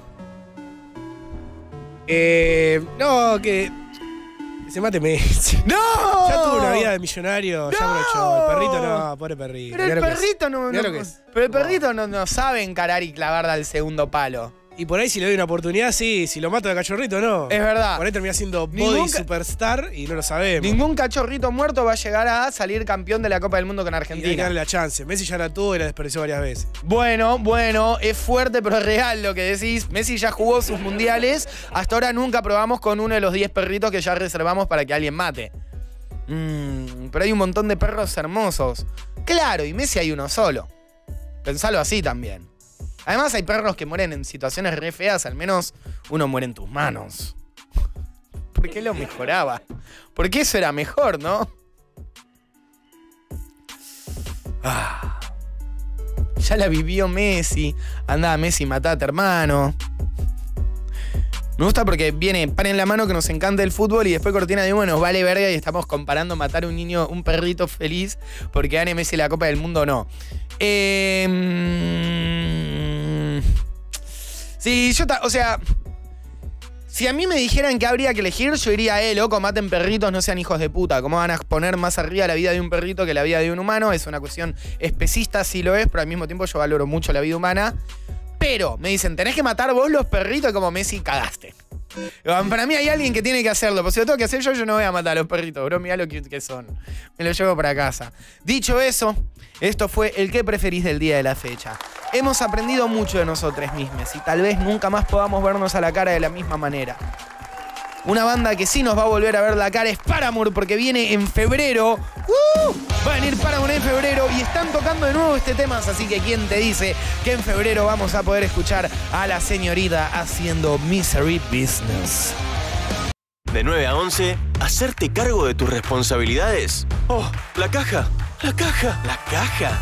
Eh, no, que... Que se mate Messi. ¡No! Ya tuvo una vida de millonario, ya aprovechó. El perrito no, pobre perrito. Pero el perrito no, no, lo que es. Pero el perrito no, no sabe encarar y clavarla al segundo palo. Y por ahí si le doy una oportunidad, sí. Si lo mato de cachorrito, no. Es verdad. Por ahí termina siendo Ningún body ca- superstar y no lo sabemos. Ningún cachorrito muerto va a llegar a salir campeón de la Copa del Mundo con Y hay que Argentina. darle la chance. Messi ya la tuvo y la desperdició varias veces. Bueno, bueno, es fuerte pero es real lo que decís. Messi ya jugó sus mundiales. Hasta ahora nunca probamos con uno de los diez perritos que ya reservamos para que alguien mate. Mm, pero hay un montón de perros hermosos. Claro, y Messi hay uno solo. Pensalo así también. Además hay perros que mueren en situaciones re feas, al menos uno muere en tus manos. ¿Por qué lo mejoraba? Porque eso era mejor, ¿no? Ah. Ya la vivió Messi. Andá, Messi, matate, hermano. Me gusta porque viene, paren la mano que nos encanta el fútbol y después Cortina de Humo nos vale verga y estamos comparando matar a un niño, un perrito feliz porque gane Messi la Copa del Mundo o no. Eh, sí, yo, o sea, si a mí me dijeran que habría que elegir, yo iría, eh, loco, maten perritos, no sean hijos de puta. ¿Cómo van a poner más arriba la vida de un perrito que la vida de un humano? Es una cuestión especista, sí lo es, pero al mismo tiempo yo valoro mucho la vida humana. Pero me dicen, tenés que matar vos los perritos, como Messi, cagaste. Para mí hay alguien que tiene que hacerlo. Pues si lo tengo que hacer yo, yo no voy a matar a los perritos, bro. Mirá lo cute que son. Me los llevo para casa. Dicho eso, esto fue el que preferís del día de la fecha. Hemos aprendido mucho de nosotros mismos y tal vez nunca más podamos vernos a la cara de la misma manera. Una banda que sí nos va a volver a ver la cara es Paramore, porque viene en febrero. ¡Uh! Va a venir Paramore en febrero y están tocando de nuevo este tema. Así que ¿quién te dice que en febrero vamos a poder escuchar a la señorita haciendo Misery Business? De nueve a once, hacerte cargo de tus responsabilidades. ¡Oh, la caja! ¡La caja! ¡La caja!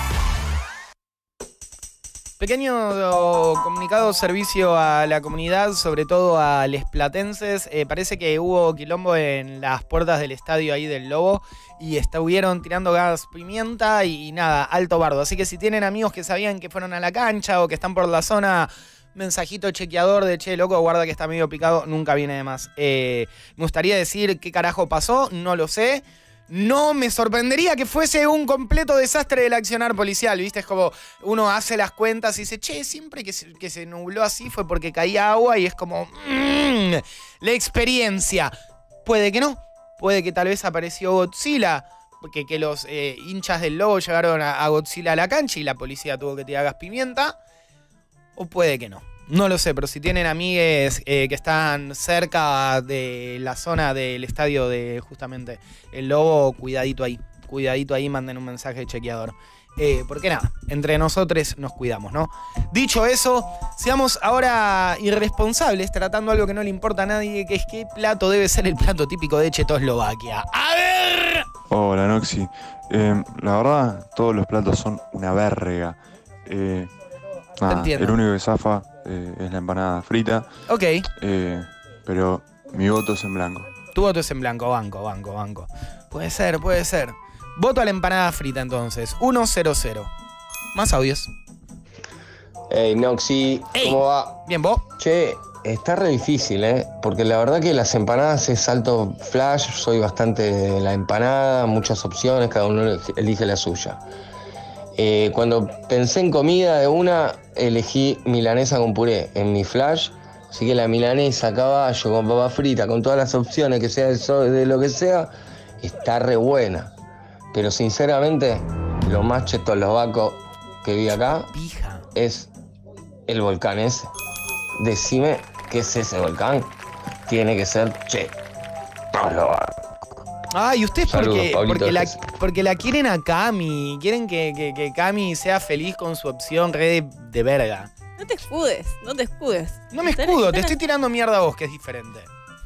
Pequeño comunicado servicio a la comunidad, sobre todo a les platenses. Eh, parece que hubo quilombo en las puertas del estadio ahí del Lobo y estuvieron tirando gas pimienta y, y nada, alto bardo. Así que si tienen amigos que sabían que fueron a la cancha o que están por la zona, mensajito chequeador de che, loco, guarda que está medio picado, nunca viene de más. Eh, me gustaría decir qué carajo pasó, no lo sé. No me sorprendería que fuese un completo desastre del accionar policial, ¿viste? Es como uno hace las cuentas y dice, che, siempre que se, que se nubló así fue porque caía agua y es como, mmm, la experiencia. Puede que no, puede que tal vez apareció Godzilla, porque que los eh, hinchas del Lobo llegaron a, a Godzilla a la cancha y la policía tuvo que tirar gas pimienta, o puede que no. No lo sé, pero si tienen amigues eh, que están cerca de la zona del estadio de justamente el Lobo, cuidadito ahí. Cuidadito ahí, manden un mensaje de chequeador. Eh, porque nada, entre nosotros nos cuidamos, ¿no? Dicho eso, seamos ahora irresponsables tratando algo que no le importa a nadie, que es qué plato debe ser el plato típico de Checoslovaquia. ¡A ver! Hola, Noxi. Eh, la verdad, todos los platos son una verga. Eh, nada, el único que zafa eh, es la empanada frita. Ok. Eh, pero mi voto es en blanco. Tu voto es en blanco, banco, banco, banco. Puede ser, puede ser. Voto a la empanada frita entonces. uno cero cero. Más audios. Hey, Noxi, Ey. ¿cómo va? Bien, vos. Che, está re difícil, ¿eh? Porque la verdad que las empanadas es alto flash, soy bastante de la empanada, muchas opciones, cada uno elige la suya. Eh, cuando pensé en comida de una, elegí milanesa con puré en mi flash, así que la milanesa a caballo con papa frita, con todas las opciones que sea de lo que sea, está re buena. Pero sinceramente, lo más checoslovaco que vi acá Pija. es el volcán ese. Decime qué es ese volcán. Tiene que ser checoslovaco. Ah, y ustedes Saludos, porque, Pablito porque, la, Jesús. porque la quieren a Cami. Quieren que, que, que Cami sea feliz con su opción re de, de verga. No te escudes, no te escudes. No me Están- escudo, te están- estoy tirando mierda a vos, que es diferente.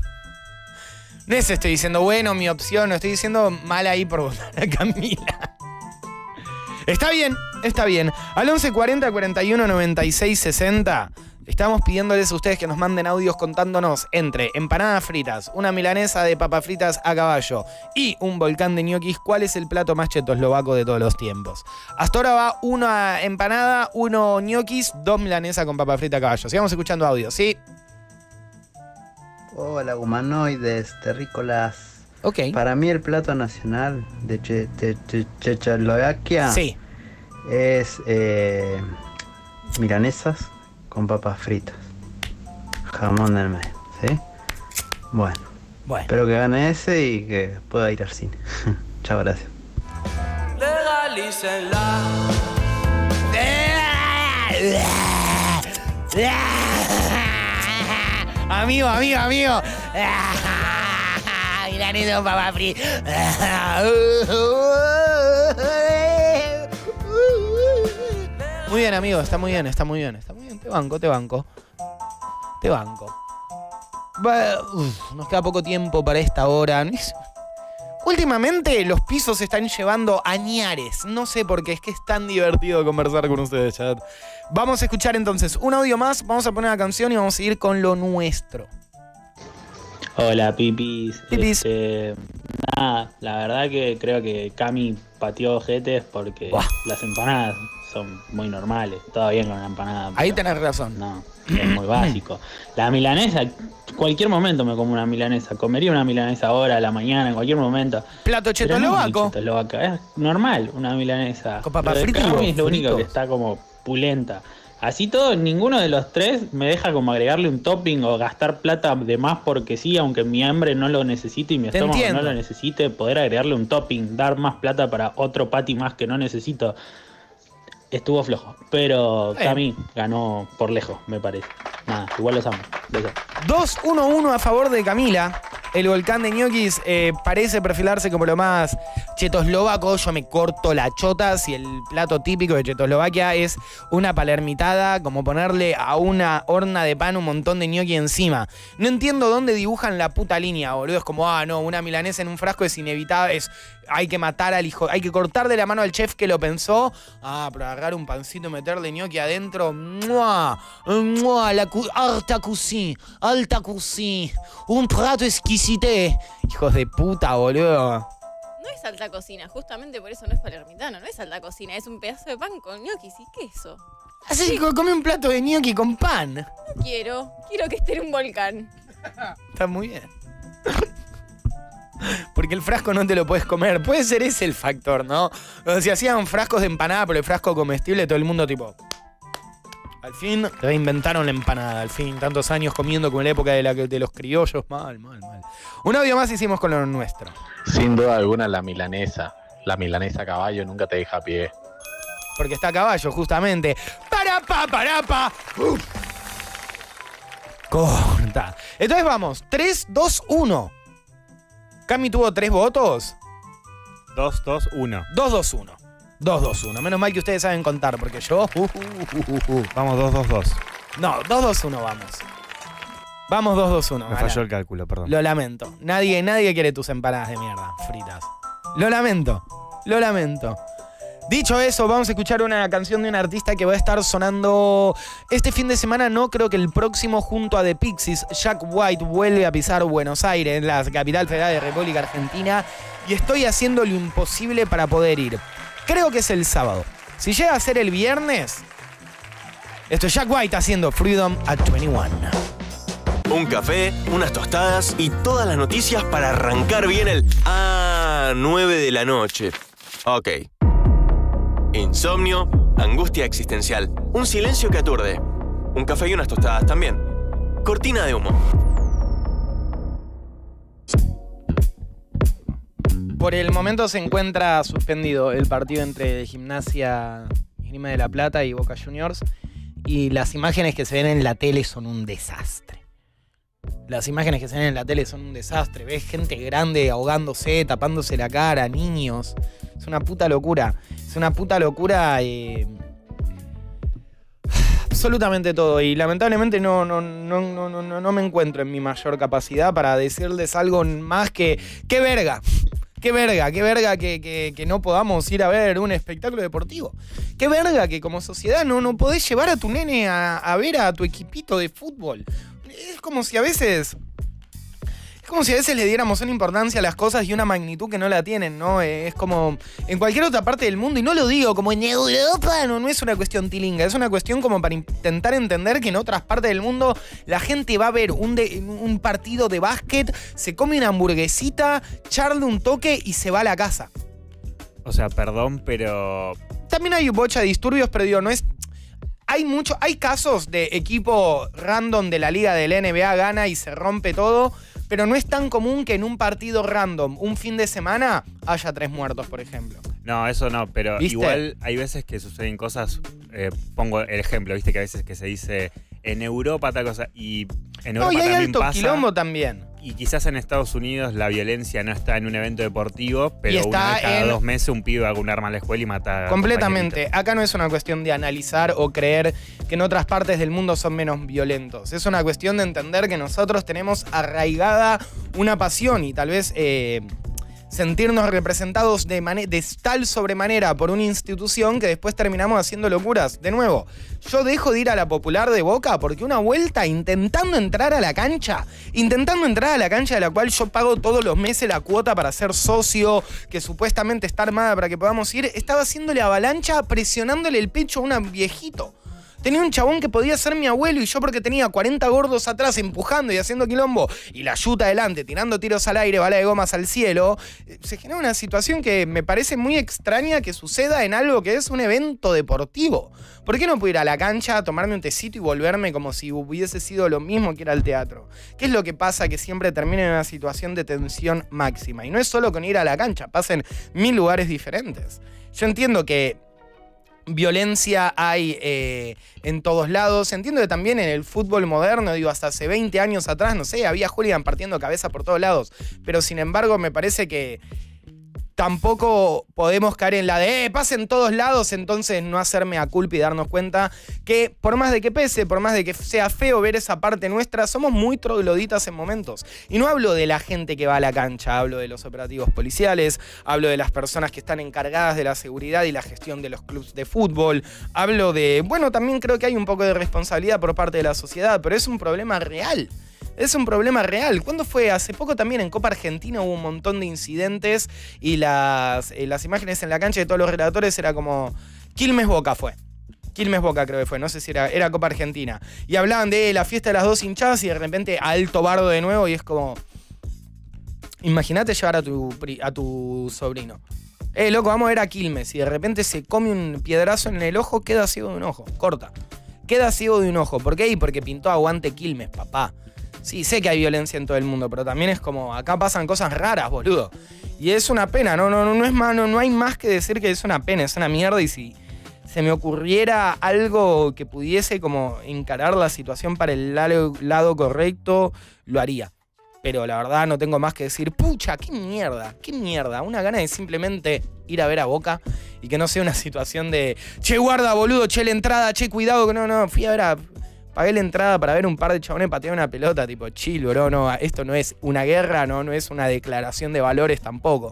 No es estoy diciendo, bueno, mi opción, no estoy diciendo mal ahí por votar a Camila. Está bien, está bien. Al once cuarenta, cuarenta y uno, noventa y seis, sesenta estamos pidiéndoles a ustedes que nos manden audios contándonos entre empanadas fritas, una milanesa de papas fritas a caballo y un volcán de ñoquis, ¿cuál es el plato más chetoslovaco de todos los tiempos? Hasta ahora va una empanada, uno ñoquis, dos milanesas con papas fritas a caballo. Sigamos escuchando audios, ¿sí? Hola, humanoides, terrícolas. Ok. Para mí el plato nacional de Che- Che- Che- Checoslovaquia Sí. es eh, milanesas con papas fritas. Jamón del medio, ¿sí? Bueno, Bueno. espero que gane ese y que pueda ir al cine. Chao, gracias. Amigo, amigo, amigo. milanesa o papa frita. Muy bien, amigo, está muy bien, está muy bien, está muy bien. Te banco, te banco. Te banco. Uf, nos queda poco tiempo para esta hora. Últimamente los pisos se están llevando a ñares. No sé por qué, es que es tan divertido conversar con ustedes, chat. Vamos a escuchar entonces un audio más, vamos a poner una canción y vamos a ir con lo nuestro. Hola, pipis. Pipis. Este, nada, la verdad que creo que Cami pateó ojetes porque Buah. las empanadas son muy normales. Todo bien con la empanada. Ahí tenés razón. No, es muy básico. La milanesa, cualquier momento me como una milanesa. Comería una milanesa ahora, a la mañana, en cualquier momento. Plato checoslovaco. Checoslovaca. Es normal una milanesa. Con papa Lo de frita y Cami huevos es lo único fritos. que está como pulenta. Así todo, ninguno de los tres me deja como agregarle un topping o gastar plata de más porque sí, aunque mi hambre no lo necesite y mi Te estómago entiendo. no lo necesite, poder agregarle un topping, dar más plata para otro patty más que no necesito. Estuvo flojo, pero Bien. Cami ganó por lejos, me parece. Nada, igual los amo. Besos. dos uno uno a favor de Camila. El volcán de ñoquis eh, parece perfilarse como lo más chetoslovaco. Yo me corto la chota si el plato típico de Checoslovaquia es una palermitada, como ponerle a una horna de pan un montón de ñoqui encima. No entiendo dónde dibujan la puta línea, boludo. Es como, ah, no, una milanesa en un frasco es inevitable. Es, hay que matar al hijo, hay que cortar de la mano al chef que lo pensó. Ah, pero agarrar un pancito y meterle ñoqui adentro. ¡Mua! ¡Mua! La cu alta cuisine, alta cuisine. Un plato exquisite. Hijos de puta, boludo. No es alta cocina, justamente por eso no es palermitano, no es alta cocina, es un pedazo de pan con ñoquis y queso. Así que come un plato de ñoqui con pan. No quiero, quiero que esté en un volcán. Está muy bien. Porque el frasco no te lo puedes comer. Puede ser ese el factor, ¿no? O si hacían frascos de empanada, pero el frasco comestible, todo el mundo tipo... Al fin reinventaron la empanada. Al fin, tantos años comiendo como en la época de, la, de los criollos. Mal, mal, mal. Un audio más hicimos con lo nuestro. Sin duda alguna la milanesa. La milanesa a caballo nunca te deja a pie. Porque está a caballo, justamente. ¡Para, pa, para, pa! Uf. Corta. Entonces vamos. tres, dos, uno. Cami tuvo tres votos. dos, dos, uno. dos, dos, uno. dos, dos, uno. Menos mal que ustedes saben contar, porque yo... Uh, uh, uh, uh. Vamos, dos, dos, dos. No, dos, dos, uno vamos. Vamos dos, dos, uno. Me falló el cálculo, perdón. Lo lamento. Nadie, nadie quiere tus empanadas de mierda fritas. Lo lamento. Lo lamento. Dicho eso, vamos a escuchar una canción de un artista que va a estar sonando este fin de semana. No creo que el próximo, junto a The Pixies. Jack White vuelve a pisar Buenos Aires, la capital federal de República Argentina. Y estoy haciendo lo imposible para poder ir. Creo que es el sábado. Si llega a ser el viernes, esto es Jack White haciendo Freedom at veintiuno. Un café, unas tostadas y todas las noticias para arrancar bien el... Ah, nueve de la noche. Ok. Insomnio, angustia existencial, un silencio que aturde. Un café y unas tostadas también. Cortina de humo. Por el momento se encuentra suspendido el partido entre Gimnasia y Grima de la Plata y Boca Juniors. Y las imágenes que se ven en la tele son un desastre. Las imágenes que se ven en la tele son un desastre. Ves gente grande ahogándose, tapándose la cara, niños. Es una puta locura. Es una puta locura. Eh... Absolutamente todo. Y lamentablemente no, no, no, no, no, no me encuentro en mi mayor capacidad para decirles algo más que... ¡Qué verga! ¡Qué verga! ¡Qué verga que, que, que no podamos ir a ver un espectáculo deportivo! ¡Qué verga que como sociedad no, no podés llevar a tu nene a, a ver a tu equipito de fútbol! Es como si a veces... Es como si a veces le diéramos una importancia a las cosas y una magnitud que no la tienen, ¿no? Es como en cualquier otra parte del mundo, y no lo digo como en Europa, no, no es una cuestión tilinga, es una cuestión como para intentar entender que en otras partes del mundo la gente va a ver un, de, un partido de básquet, se come una hamburguesita, charla un toque y se va a la casa. O sea, perdón, pero... También hay bocha de disturbios, pero digo, no es... Hay mucho, hay casos de equipo random de la liga del N B A gana y se rompe todo, pero no es tan común que en un partido random, un fin de semana, haya tres muertos, por ejemplo. No, eso no, pero ¿Viste? Igual hay veces que suceden cosas, eh, pongo el ejemplo, viste que a veces que se dice en Europa tal cosa, y en No, Europa y hay también alto pasa, quilombo también. y quizás en Estados Unidos la violencia no está en un evento deportivo, pero está una vez cada en... dos meses un pibe va con un arma a la escuela y mata a Completamente. Acá no es una cuestión de analizar o creer que en otras partes del mundo son menos violentos. Es una cuestión de entender que nosotros tenemos arraigada una pasión y tal vez... Eh, sentirnos representados de, de tal sobremanera por una institución que después terminamos haciendo locuras. De nuevo, yo dejo de ir a la Popular de Boca porque una vuelta intentando entrar a la cancha, intentando entrar a la cancha de la cual yo pago todos los meses la cuota para ser socio, que supuestamente está armada para que podamos ir, estaba haciéndole avalancha presionándole el pecho a un viejito. Tenía un chabón que podía ser mi abuelo y yo porque tenía cuarenta gordos atrás empujando y haciendo quilombo y la yuta adelante tirando tiros al aire, bala de gomas al cielo, se genera una situación que me parece muy extraña que suceda en algo que es un evento deportivo. ¿Por qué no puedo ir a la cancha, tomarme un tecito y volverme como si hubiese sido lo mismo que ir al teatro? ¿Qué es lo que pasa? Que siempre termina en una situación de tensión máxima. Y no es solo con ir a la cancha, pasa en mil lugares diferentes. Yo entiendo que violencia hay eh, en todos lados. Entiendo que también en el fútbol moderno, digo, hasta hace veinte años atrás, no sé, había hooligan partiendo cabeza por todos lados. Pero sin embargo, me parece que tampoco podemos caer en la de, eh, pasa en todos lados, entonces no hacerme a culpa y darnos cuenta que por más de que pese, por más de que sea feo ver esa parte nuestra, somos muy trogloditas en momentos. Y no hablo de la gente que va a la cancha, hablo de los operativos policiales, hablo de las personas que están encargadas de la seguridad y la gestión de los clubes de fútbol, hablo de, bueno, también creo que hay un poco de responsabilidad por parte de la sociedad, pero es un problema real. Es un problema real. ¿Cuándo fue? Hace poco también en Copa Argentina hubo un montón de incidentes y las, eh, las imágenes en la cancha de todos los relatores era como Quilmes Boca fue. Quilmes Boca creo que fue, no sé si era, era Copa Argentina. Y hablaban de la fiesta de las dos hinchadas y de repente alto bardo de nuevo y es como... Imagínate llevar a tu, a tu sobrino. Eh, loco, vamos a ver a Quilmes y de repente se come un piedrazo en el ojo, queda ciego de un ojo, corta. Queda ciego de un ojo. ¿Por qué? Y porque pintó aguante Quilmes, papá. Sí, sé que hay violencia en todo el mundo, pero también es como, acá pasan cosas raras, boludo. Y es una pena, no, no, no es más, no, no hay más que decir que es una pena, es una mierda. Y si se me ocurriera algo que pudiese como encarar la situación para el lado, lado correcto, lo haría. Pero la verdad no tengo más que decir, pucha, qué mierda, qué mierda. Una gana de simplemente ir a ver a Boca y que no sea una situación de, che, guarda, boludo, che, la entrada, che, cuidado, que no, no, fui a ver a... Pagué la entrada para ver un par de chabones patear una pelota, tipo, chill, bro, no, esto no es una guerra, no, no es una declaración de valores tampoco.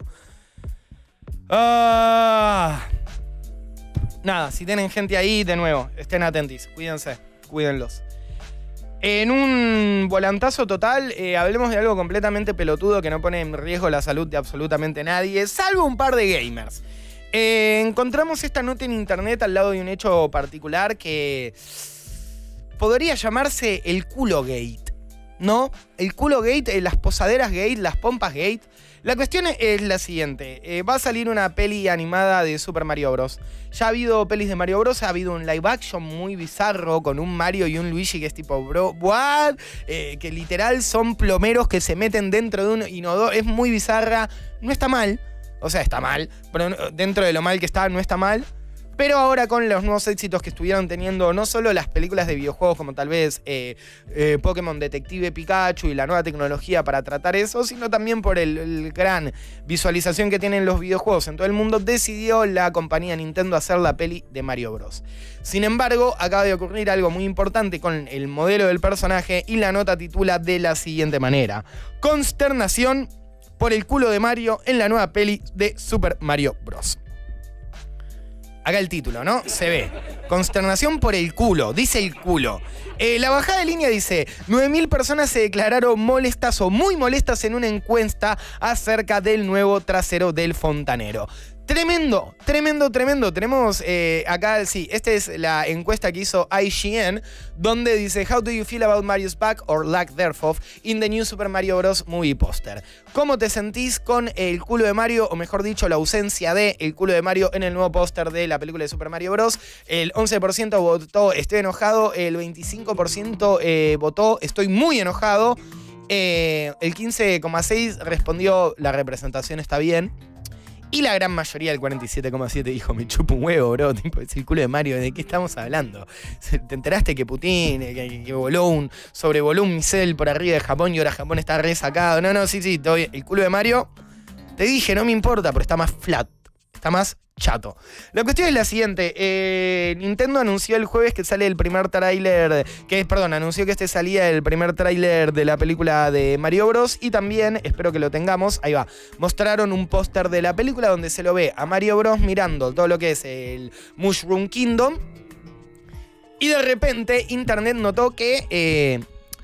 Ah, nada, si tienen gente ahí, de nuevo, estén atentos, cuídense, cuídenlos. En un volantazo total, eh, hablemos de algo completamente pelotudo que no pone en riesgo la salud de absolutamente nadie, salvo un par de gamers. Eh, encontramos esta nota en internet al lado de un hecho particular que... podría llamarse el culo gate, ¿no? El culo gate, eh, las posaderas gate, las pompas gate. La cuestión es la siguiente. Eh, va a salir una peli animada de Super Mario Bros. Ya ha habido pelis de Mario Bros. Ha habido un live action muy bizarro con un Mario y un Luigi que es tipo, bro, what? Eh, que literal son plomeros que se meten dentro de un inodoro. Es muy bizarra. No está mal. O sea, está mal. Pero dentro de lo mal que está, no está mal. Pero ahora con los nuevos éxitos que estuvieron teniendo no solo las películas de videojuegos como tal vez eh, eh, Pokémon Detective Pikachu y la nueva tecnología para tratar eso, sino también por el, el gran visualización que tienen los videojuegos en todo el mundo, decidió la compañía Nintendo hacer la peli de Mario Bros. Sin embargo, acaba de ocurrir algo muy importante con el modelo del personaje y la nota titula de la siguiente manera: consternación por el culo de Mario en la nueva peli de Super Mario Bros. Acá el título, ¿no? Se ve. Consternación por el culo. Dice el culo. Eh, la bajada de línea dice: nueve mil personas se declararon molestas o muy molestas en una encuesta acerca del nuevo trasero del fontanero. Tremendo, tremendo, tremendo. Tenemos eh, acá, sí, esta es la encuesta que hizo I G N, donde dice: How do you feel about Mario's back or lack thereof in the new Super Mario Bros. Movie poster? ¿Cómo te sentís con el culo de Mario, o mejor dicho, la ausencia de el culo de Mario en el nuevo póster de la película de Super Mario Bros? El once por ciento votó estoy enojado, el veinticinco por ciento eh, votó estoy muy enojado, eh, el quince coma seis por ciento respondió la representación está bien. Y la gran mayoría del cuarenta y siete coma siete dijo, me chupo un huevo, bro, tipo, es el culo de Mario, ¿de qué estamos hablando? ¿Te enteraste que Putin, que, que voló un, sobrevoló un misil por arriba de Japón y ahora Japón está resacado? No, no, sí, sí, todo bien. El culo de Mario, te dije, no me importa, pero está más flat, está más chato. La cuestión es la siguiente, eh, Nintendo anunció el jueves que sale el primer tráiler, que perdón, anunció que este salía el primer tráiler de la película de Mario Bros. Y también, espero que lo tengamos, ahí va, mostraron un póster de la película donde se lo ve a Mario Bros. Mirando todo lo que es el Mushroom Kingdom. Y de repente Internet notó que eh,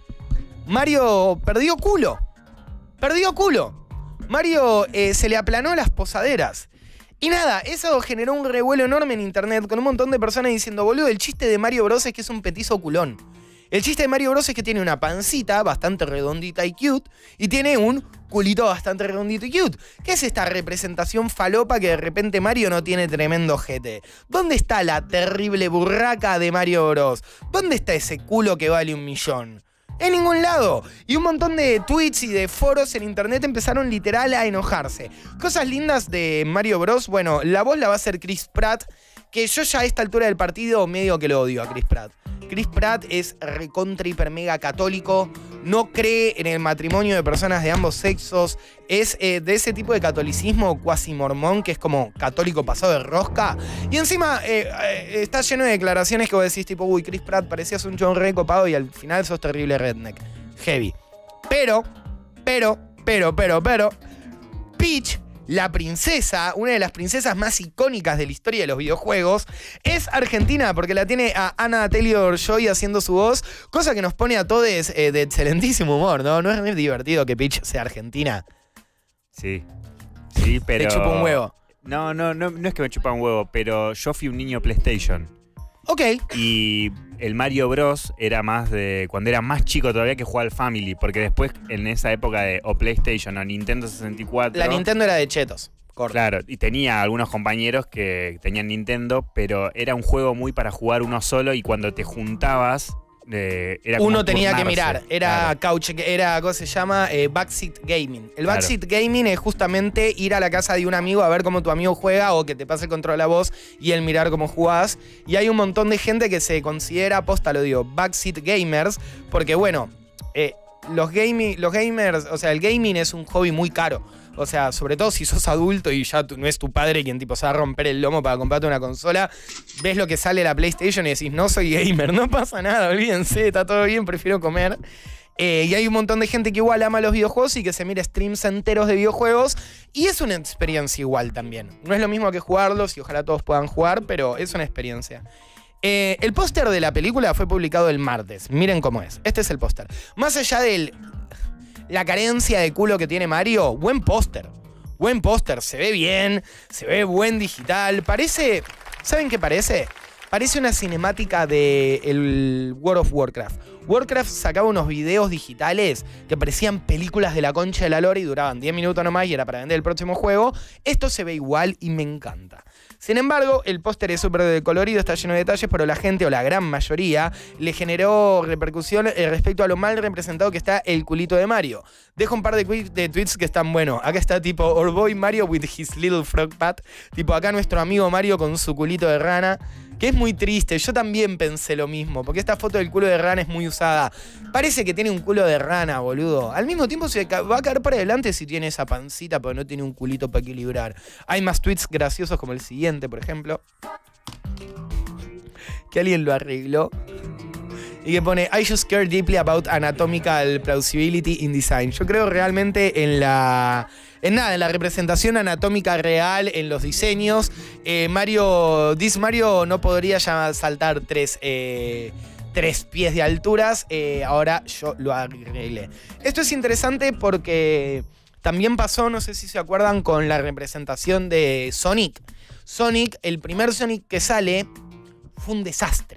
Mario perdió culo. Perdió culo. Mario eh, se le aplanó las posaderas. Y nada, eso generó un revuelo enorme en internet con un montón de personas diciendo, boludo, el chiste de Mario Bros es que es un petizo culón. El chiste de Mario Bros es que tiene una pancita bastante redondita y cute y tiene un culito bastante redondito y cute. ¿Qué es esta representación falopa que de repente Mario no tiene tremendo ojete? ¿Dónde está la terrible burraca de Mario Bros? ¿Dónde está ese culo que vale un millón? En ningún lado. Y un montón de tweets y de foros en internet empezaron literal a enojarse. Cosas lindas de Mario Bros. Bueno, la voz la va a hacer Chris Pratt, que yo ya a esta altura del partido medio que lo odio a Chris Pratt. Chris Pratt es recontra hiper mega católico, no cree en el matrimonio de personas de ambos sexos, es eh, de ese tipo de catolicismo cuasi mormón que es como católico pasado de rosca. Y encima eh, eh, está lleno de declaraciones que vos decís tipo, uy, Chris Pratt, parecías un chon re copado y al final sos terrible redneck. Heavy. Pero, pero, pero, pero, pero, Peach, la princesa, una de las princesas más icónicas de la historia de los videojuegos, es argentina porque la tiene a Anna Taylor-Joy haciendo su voz, cosa que nos pone a todos eh, de excelentísimo humor, ¿no? ¿No es muy divertido que Peach sea argentina? Sí, sí, pero... Te chupa un huevo. No, no, no, no es que me chupa un huevo, pero yo fui un niño PlayStation. Ok. Y el Mario Bros. Era más de... Cuando era más chico todavía que jugaba al Family, porque después en esa época de o PlayStation o Nintendo sesenta y cuatro... La Nintendo era de chetos. Corto. Claro, y tenía algunos compañeros que tenían Nintendo, pero era un juego muy para jugar uno solo y cuando te juntabas... Eh, era como uno tenía turnarse. que mirar, era Claro. couch, era, ¿cómo se llama? Eh, backseat gaming. El Claro. backseat gaming es justamente ir a la casa de un amigo a ver cómo tu amigo juega o que te pase el control a vos y él mirar cómo jugás. Y hay un montón de gente que se considera, posta lo digo, backseat gamers, porque bueno, eh, los, gaming, los gamers, o sea, el gaming es un hobby muy caro. O sea, sobre todo si sos adulto y ya tu, no es tu padre quien tipo se va a romper el lomo para comprarte una consola, ves lo que sale la PlayStation y decís, no soy gamer, no pasa nada, olvídense, está todo bien, prefiero comer. Eh, y hay un montón de gente que igual ama los videojuegos y que se mira streams enteros de videojuegos y es una experiencia igual también. No es lo mismo que jugarlos y ojalá todos puedan jugar, pero es una experiencia. Eh, el póster de la película fue publicado el martes, miren cómo es, este es el póster. Más allá del... la carencia de culo que tiene Mario, buen póster. Buen póster, se ve bien, se ve buen digital. Parece, ¿saben qué parece? Parece una cinemática de el World of Warcraft. Warcraft sacaba unos videos digitales que parecían películas de la concha de la lora y duraban diez minutos nomás y era para vender el próximo juego. Esto se ve igual y me encanta. Sin embargo, el póster es súper colorido, está lleno de detalles, pero la gente, o la gran mayoría, le generó repercusión respecto a lo mal representado que está el culito de Mario. Dejo un par de, de tweets que están buenos. Acá está tipo, our boy Mario with his little frog pat. Tipo, acá nuestro amigo Mario con su culito de rana. Que es muy triste, yo también pensé lo mismo, porque esta foto del culo de rana es muy usada. Parece que tiene un culo de rana, boludo. Al mismo tiempo se va a caer para adelante si tiene esa pancita, pero no tiene un culito para equilibrar. Hay más tweets graciosos como el siguiente, por ejemplo. Que alguien lo arregló. Y que pone, I just care deeply about anatomical plausibility in design. Yo creo realmente en la... En nada, en la representación anatómica real, en los diseños. Eh, Mario, This Mario no podría ya saltar tres, eh, tres pies de alturas. Eh, ahora yo lo arreglé. Esto es interesante porque también pasó, no sé si se acuerdan, con la representación de Sonic. Sonic, el primer Sonic que sale, fue un desastre.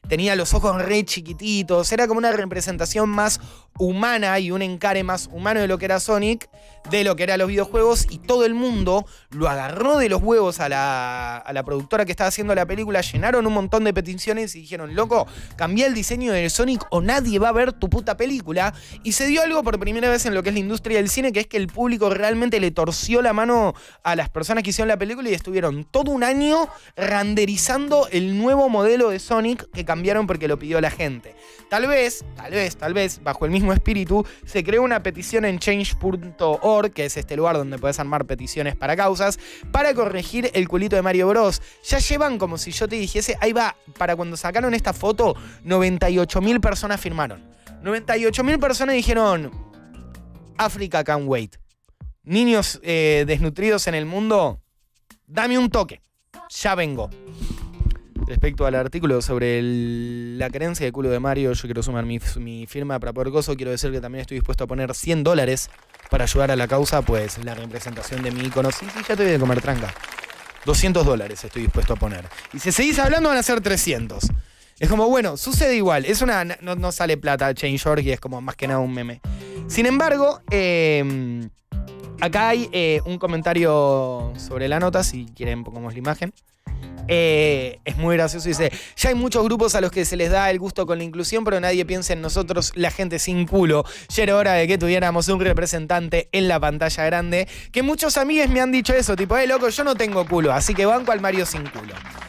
tenía los ojos re chiquititos, era como una representación más humana y un encare más humano de lo que era Sonic, de lo que eran los videojuegos, y todo el mundo lo agarró de los huevos a la, a la productora que estaba haciendo la película, llenaron un montón de peticiones y dijeron, loco, cambiá el diseño de Sonic o nadie va a ver tu puta película, y se dio algo por primera vez en lo que es la industria del cine, que es que el público realmente le torció la mano a las personas que hicieron la película y estuvieron todo un año renderizando el nuevo modelo de Sonic que cambiaron porque lo pidió la gente. Tal vez, tal vez, tal vez, bajo el mismo espíritu, se creó una petición en change punto org, que es este lugar donde puedes armar peticiones para causas, para corregir el culito de Mario Bros. Ya llevan, como si yo te dijese, ahí va, para cuando sacaron esta foto, noventa y ocho mil personas firmaron. noventa y ocho mil personas dijeron, Africa can't wait. Niños eh, desnutridos en el mundo, dame un toque, ya vengo. Respecto al artículo sobre el, la creencia de culo de Mario, yo quiero sumar mi, mi firma para poder coso. Quiero decir que también estoy dispuesto a poner cien dólares para ayudar a la causa, pues la representación de mi icono. Sí, sí, ya te voy a comer tranca. doscientos dólares estoy dispuesto a poner. Y si seguís hablando van a ser trescientos. Es como, bueno, sucede igual. Es una, no, no sale plata change punto org y es como más que nada un meme. Sin embargo, eh, acá hay eh, un comentario sobre la nota, si quieren pongamos la imagen. Eh, es muy gracioso, dice, ya hay muchos grupos a los que se les da el gusto con la inclusión, pero nadie piensa en nosotros, la gente sin culo. Ya era hora de que tuviéramos un representante en la pantalla grande. Que muchos amigos me han dicho eso, tipo, eh, loco, yo no tengo culo, así que banco al Mario sin culo.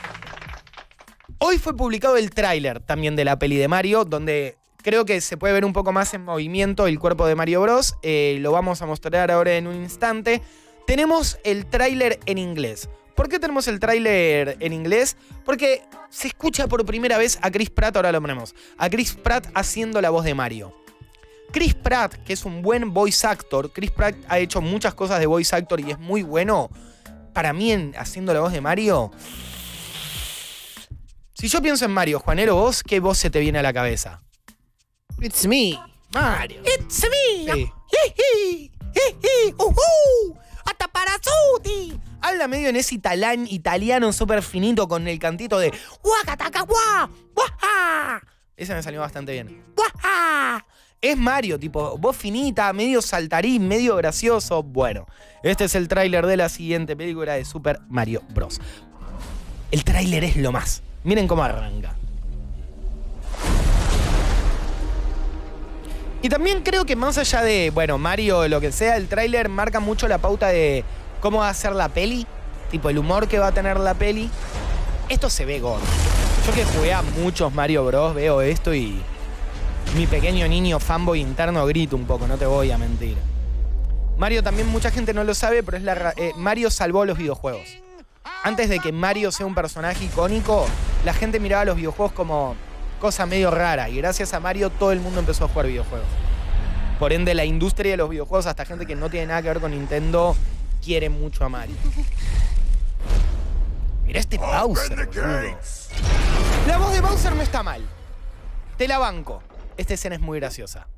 Hoy fue publicado el tráiler también de la peli de Mario, donde creo que se puede ver un poco más en movimiento el cuerpo de Mario Bros. Eh, lo vamos a mostrar ahora en un instante. Tenemos el tráiler en inglés. ¿Por qué tenemos el tráiler en inglés? Porque se escucha por primera vez a Chris Pratt, ahora lo ponemos, a Chris Pratt haciendo la voz de Mario. Chris Pratt, que es un buen voice actor, Chris Pratt ha hecho muchas cosas de voice actor y es muy bueno. Para mí, en, haciendo la voz de Mario... Si yo pienso en Mario, Juanero, vos, ¿qué voz se te viene a la cabeza? It's me, Mario. It's me. Sí. Hi, hi, hi, uh-huh. Hasta para Suti. Habla medio en ese italán, italiano súper finito con el cantito de Huacatacagua, Guaja. Ese me salió bastante bien. Guaja. Es Mario, tipo, voz finita, medio saltarín, medio gracioso. Bueno, este es el tráiler de la siguiente película de Super Mario Bros. El tráiler es lo más. Miren cómo arranca. Y también creo que más allá de, bueno, Mario, lo que sea, el tráiler marca mucho la pauta de cómo va a ser la peli, tipo el humor que va a tener la peli. Esto se ve gordo. Yo que jugué a muchos Mario Bros, veo esto y mi pequeño niño fanboy interno grita un poco, no te voy a mentir. Mario también mucha gente no lo sabe, pero es la, eh, Mario salvó los videojuegos. Antes de que Mario sea un personaje icónico, la gente miraba los videojuegos como cosa medio rara. Y gracias a Mario todo el mundo empezó a jugar videojuegos. Por ende, la industria de los videojuegos, hasta gente que no tiene nada que ver con Nintendo, quiere mucho a Mario. Mira este Bowser, boludo. La voz de Bowser no está mal. Te la banco. Esta escena es muy graciosa.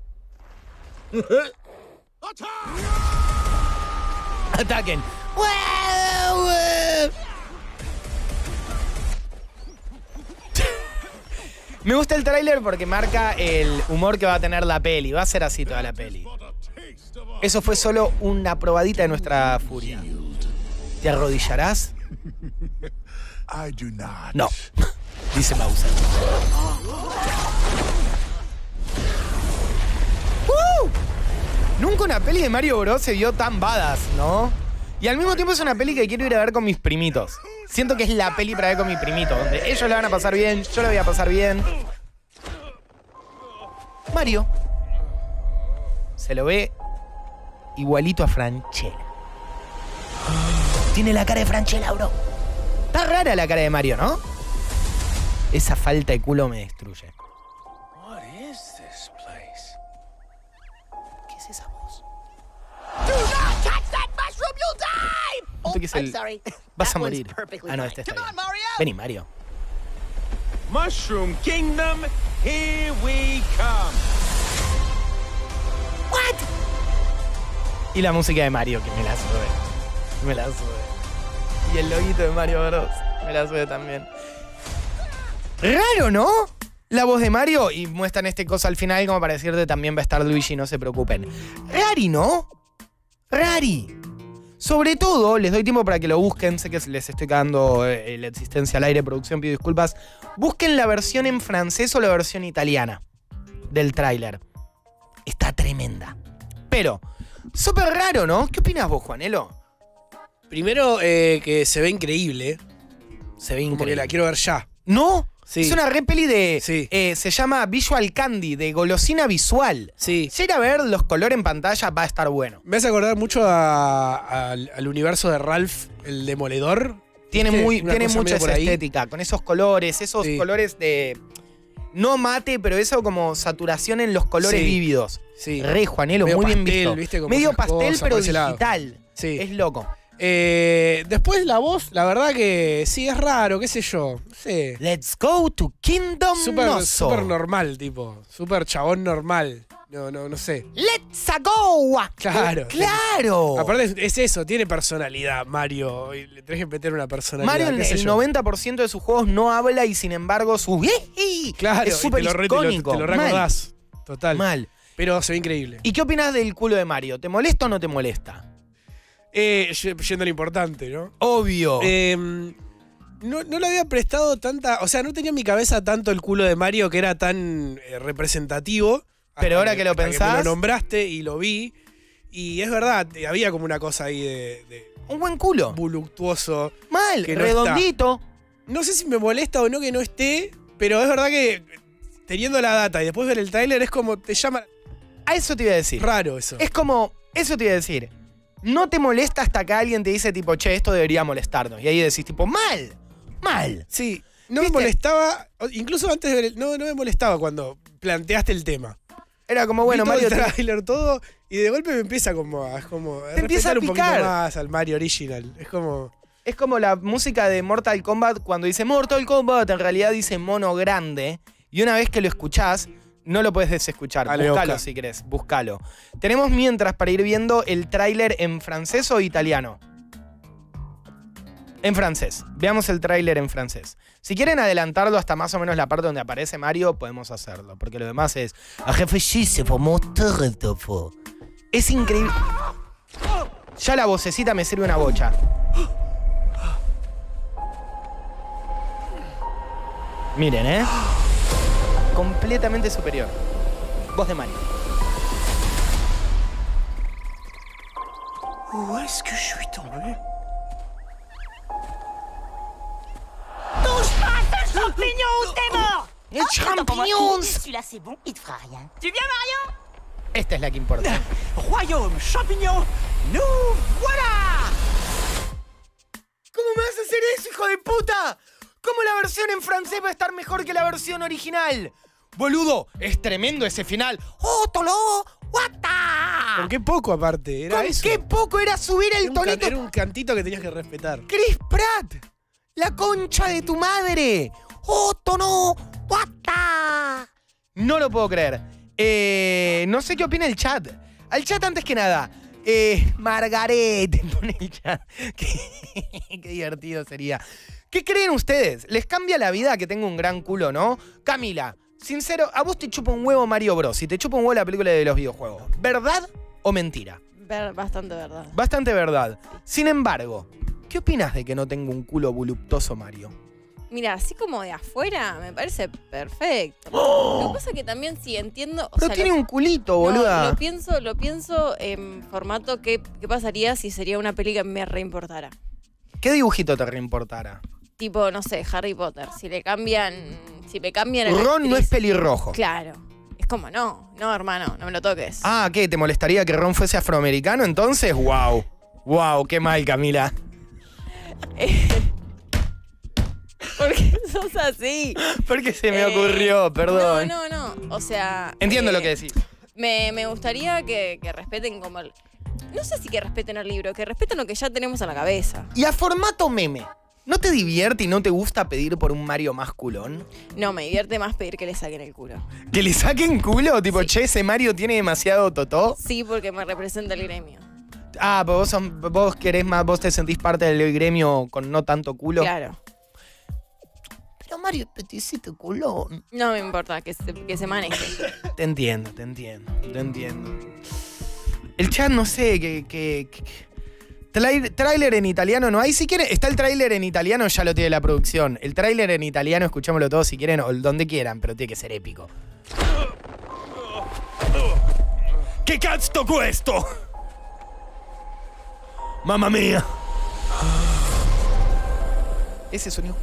Ataquen. Me gusta el tráiler porque marca el humor que va a tener la peli. Va a ser así toda la peli. Eso fue solo una probadita de nuestra furia. ¿Te arrodillarás? No, dice Bowser. ¡Uh! Nunca una peli de Mario Bros se vio tan badass, ¿no? Y al mismo tiempo es una peli que quiero ir a ver con mis primitos. Siento que es la peli para ver con mis primitos, donde ellos la van a pasar bien, yo la voy a pasar bien. Mario se lo ve igualito a Franchella. Tiene la cara de Franchella, bro. Está rara la cara de Mario, ¿no? Esa falta de culo me destruye. ¿Qué es esa voz? Esto que es el... Vas a morir. Ah, no, este está bien. Vení, Mario. Mushroom Kingdom, here we come. What? Y la música de Mario, que me la sube. Me la sube. Y el loguito de Mario Bros. Me la sube también. Raro, ¿no? La voz de Mario, y muestran este coso al final como para decirte también va a estar Luigi, no se preocupen. Rari, ¿no? Rari. Sobre todo, les doy tiempo para que lo busquen, sé que les estoy cagando eh, la existencia al aire, producción, pido disculpas. Busquen la versión en francés o la versión italiana del tráiler. Está tremenda. Pero, súper raro, ¿no? ¿Qué opinas vos, Juanelo? Primero, eh, que se ve increíble. Se ve increíble. Como que la quiero ver ya. ¿No? Sí. Es una re peli de... Sí. Eh, se llama Visual Candy, de golosina visual. Sí. Si ir a ver los colores en pantalla va a estar bueno. Me hace acordar mucho a- a- al universo de Ralph, el Demoledor. Tiene, ¿Viste? muy, Una tiene cosa mucha medio por esa ahí. estética, con esos colores, esos Sí. colores de... No mate, pero eso como saturación en los colores Sí. vívidos. Sí. Re, Juanelo, Medio muy bien pastel, visto. ¿viste? Como Medio esas pastel, cosas pero por ese lado. digital. Sí. Es loco. Eh, después la voz, la verdad que sí, es raro, qué sé yo. No sé. Let's go to Kingdom Súper Noso. súper normal, tipo. Súper chabón normal. No, no, no sé. Let's go. Claro. Claro. Aparte es, es eso, tiene personalidad Mario. Y le tenés que meter una personalidad. Mario, qué sé el yo. noventa por ciento de sus juegos no habla y sin embargo su... Claro, es y súper te lo, re- te lo- icónico. te lo Mal. recordás. Total. Mal. Pero se ve increíble. ¿Y qué opinas del culo de Mario? ¿Te molesta o no te molesta? Eh, y- yendo a lo importante, ¿no? Obvio. Eh, no, no le había prestado tanta. O sea, no tenía en mi cabeza tanto el culo de Mario que era tan eh, representativo. Pero hasta ahora que lo hasta pensás- me lo nombraste y lo vi. Y es verdad, eh, había como una cosa ahí de. de Un buen culo. voluptuoso. Mal, que no redondito. No sé si me molesta o no que no esté, pero es verdad que teniendo la data y después ver el tráiler es como te llama. A eso te iba a decir. Raro eso. Es como, eso te iba a decir. No te molesta hasta que alguien te dice tipo, che, esto debería molestarnos. Y ahí decís tipo, mal, mal. Sí, no ¿Viste? me molestaba, o- incluso antes de ver el, no, no me molestaba cuando planteaste el tema. Era como, bueno, Vi todo Mario... el te- tráiler, todo, y de golpe me empieza como a, es como a Te empieza a respetar un picar. poquito más al Mario original. Es como. Es como la música de Mortal Kombat cuando dice Mortal Kombat, en realidad dice mono grande. Y una vez que lo escuchás, no lo puedes desescuchar. Dale, Búscalo busca. si querés, búscalo. Tenemos mientras para ir viendo el tráiler en francés o italiano. En francés. Veamos el tráiler en francés. Si quieren adelantarlo hasta más o menos la parte donde aparece Mario, podemos hacerlo. Porque lo demás es... Es increíble. Ya la vocecita me sirve una bocha. Miren, ¿eh? Completamente superior. Voz de Mario. Où est-ce que je suis tombé? Touche pas à ce champignon ou t'es mort! Les Hop, attends, pour moi. champignons. Celui-là, c'est bon, il te fera rien. Tu viens, Mario? Esta es la que importa. Royaume champignon, nous voilà! ¿Cómo me vas a hacer eso, hijo de puta? ¿Cómo la versión en francés va a estar mejor que la versión original? Boludo, es tremendo ese final. ¡Oh, tolo! ¡Wata! Con qué poco aparte, era ¿Con eso. qué poco era subir Era el un, can- tonito? era un cantito que tenías que respetar. Chris Pratt, la concha de tu madre. ¡Oh, tono! ¡Wata! No lo puedo creer. Eh, no sé qué opina el chat. Al chat antes que nada. Eh, Margaret, pone el chat. Qué, qué divertido sería. ¿Qué creen ustedes? ¿Les cambia la vida que tenga un gran culo, no? Camila, sincero, a vos te chupa un huevo Mario Bros. Y te chupa un huevo la película de los videojuegos. ¿Verdad o mentira? Ver- bastante verdad. Bastante verdad. Sin embargo, ¿qué opinas de que no tenga un culo voluptuoso Mario? Mira, así como de afuera, me parece perfecto. ¡Oh! Lo que pasa es que también sí entiendo. o Pero sea, tiene lo- un culito, No, boluda. lo pienso, lo pienso en formato que, qué pasaría si sería una peli que me reimportara. ¿Qué dibujito te reimportara? Tipo, no sé, Harry Potter. Si le cambian. Si me cambian a la Ron no actriz- es pelirrojo. Claro. Es como, no, no, hermano, no me lo toques. Ah, ¿qué? ¿Te molestaría que Ron fuese afroamericano entonces? ¡Wow! ¡Wow! ¡Qué mal, Camila! ¿Por qué sos así? Porque se me Eh, ocurrió, perdón. No, no, no. O sea. Entiendo eh, lo que decís. Me, me gustaría que, que respeten como el. No sé si que respeten el libro, que respeten lo que ya tenemos en la cabeza. Y a formato meme, ¿no te divierte y no te gusta pedir por un Mario más culón? No, me divierte más pedir que le saquen el culo. ¿Que le saquen culo? Tipo, che, ese Mario tiene demasiado totó. Sí, porque me representa el gremio. Ah, pero vos, son- vos querés más, vos te sentís parte del gremio con no tanto culo. Claro. Pero Mario es peticito culón. No me importa que se, que se maneje. Te entiendo, te entiendo, te entiendo. El chat no sé, que... que, que Trai- tráiler en italiano no hay. Si quieren, está el tráiler en italiano, ya lo tiene la producción. El tráiler en italiano, escuchámoslo todos si quieren, o donde quieran, pero tiene que ser épico. ¿Qué cazzo questo? Mamma mía. Ese sonido.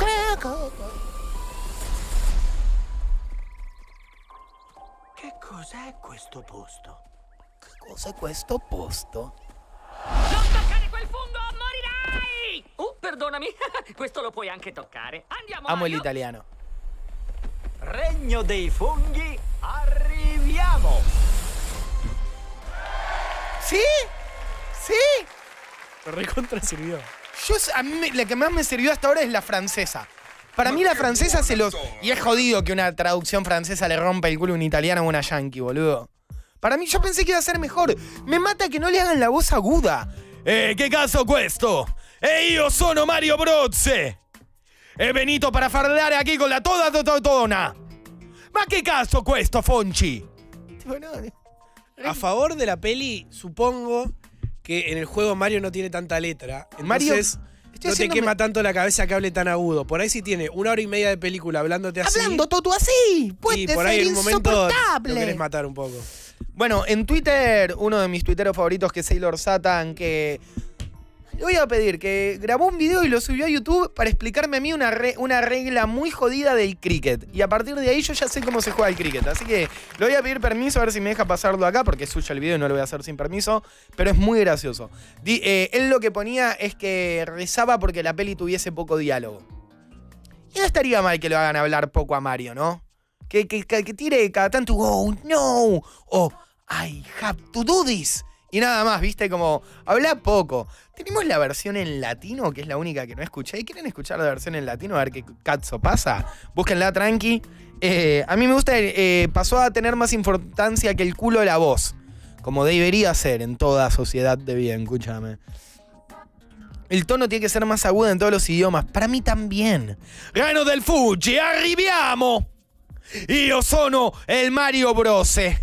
Che cos'è questo posto? Che cos'è questo posto? Non toccare quel fungo, morirai! Oh, perdonami, questo lo puoi anche toccare. Andiamo. Amo Mario. l'italiano. Regno dei funghi, arriviamo! ¿Sí? ¿Sí? Lo recontra sirvió. Yo, a mí me- la que más me sirvió hasta ahora es la francesa. Para mí la francesa se los... Y es jodido que una traducción francesa le rompa el culo a un italiano o una yankee, boludo. Para mí yo pensé que iba a ser mejor. Me mata que no le hagan la voz aguda. Eh, che cazzo questo? E io sono Mario Brozze. He venuto para parlare aquí con la toda totona. Ma che cazzo questo, Fonchi? A favor de la peli, supongo que en el juego Mario no tiene tanta letra. Mario, Entonces, estoy no te haciéndome- quema tanto la cabeza que hable tan agudo. Por ahí sí tiene una hora y media de película hablándote así. Hablando todo así. Puede y por ser ahí en un momento insoportable. lo querés matar un poco. Bueno, en Twitter, uno de mis tuiteros favoritos, que es Sailor Satan, que le voy a pedir que grabó un video y lo subió a YouTube para explicarme a mí una, re- una regla muy jodida del cricket. Y a partir de ahí yo ya sé cómo se juega el cricket. Así que le voy a pedir permiso a ver si me deja pasarlo acá, porque es suyo el video y no lo voy a hacer sin permiso. Pero es muy gracioso. Di- eh, él lo que ponía es que rezaba porque la peli tuviese poco diálogo. Y no estaría mal que lo hagan hablar poco a Mario, ¿no? Que, que, que, que tire cada tanto, oh, no, o I have to do this. Y nada más, ¿viste? Como, habla poco. Tenemos la versión en latino, que es la única que no escuché. ¿Quieren escuchar la versión en latino? A ver qué cazzo pasa. Búsquenla tranqui. Eh, a mí me gusta, eh, pasó a tener más importancia que el culo de la voz. Como debería ser en toda sociedad de bien, escúchame. El tono tiene que ser más agudo en todos los idiomas. Para mí también. Gano del Fuji, arriviamo. Io sono el Mario Brose.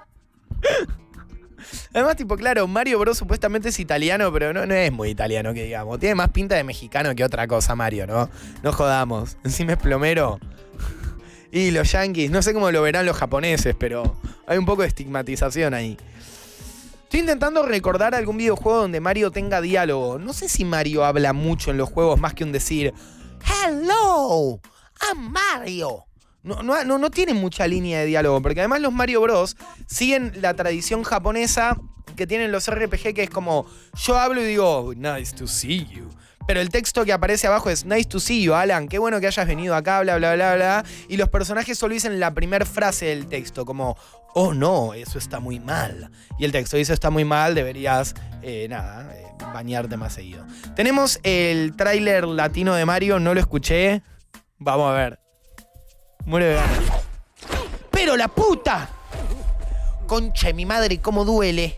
Además, tipo, claro, Mario Bros supuestamente es italiano, pero no, no es muy italiano, que digamos. Tiene más pinta de mexicano que otra cosa, Mario, ¿no? No jodamos. Encima es plomero. Y los yankees, no sé cómo lo verán los japoneses, pero hay un poco de estigmatización ahí. Estoy intentando recordar algún videojuego donde Mario tenga diálogo. No sé si Mario habla mucho en los juegos más que un decir Hello, I'm Mario. No, no, no, no tiene mucha línea de diálogo, porque además los Mario Bros siguen la tradición japonesa que tienen los R P G, que es como, yo hablo y digo, nice to see you. Pero el texto que aparece abajo es, nice to see you, Alan, qué bueno que hayas venido acá, bla, bla, bla, bla. Y los personajes solo dicen la primera frase del texto, como, oh no, eso está muy mal. Y el texto dice, está muy mal, deberías, eh, nada, eh, bañarte más seguido. Tenemos el tráiler latino de Mario, no lo escuché. Vamos a ver. Muere de ganas. ¡Pero la puta! Concha de mi madre, cómo duele.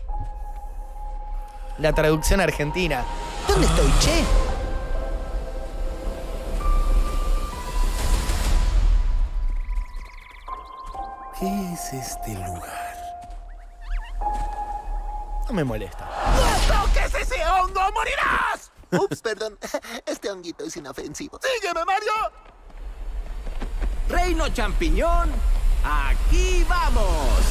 La traducción argentina. ¿Dónde estoy, che? ¿Qué es este lugar? No me molesta. ¡No toques ese hongo, morirás! Ups, perdón. Este honguito es inofensivo. ¡Sígueme, Mario! Reino champiñón, aquí vamos.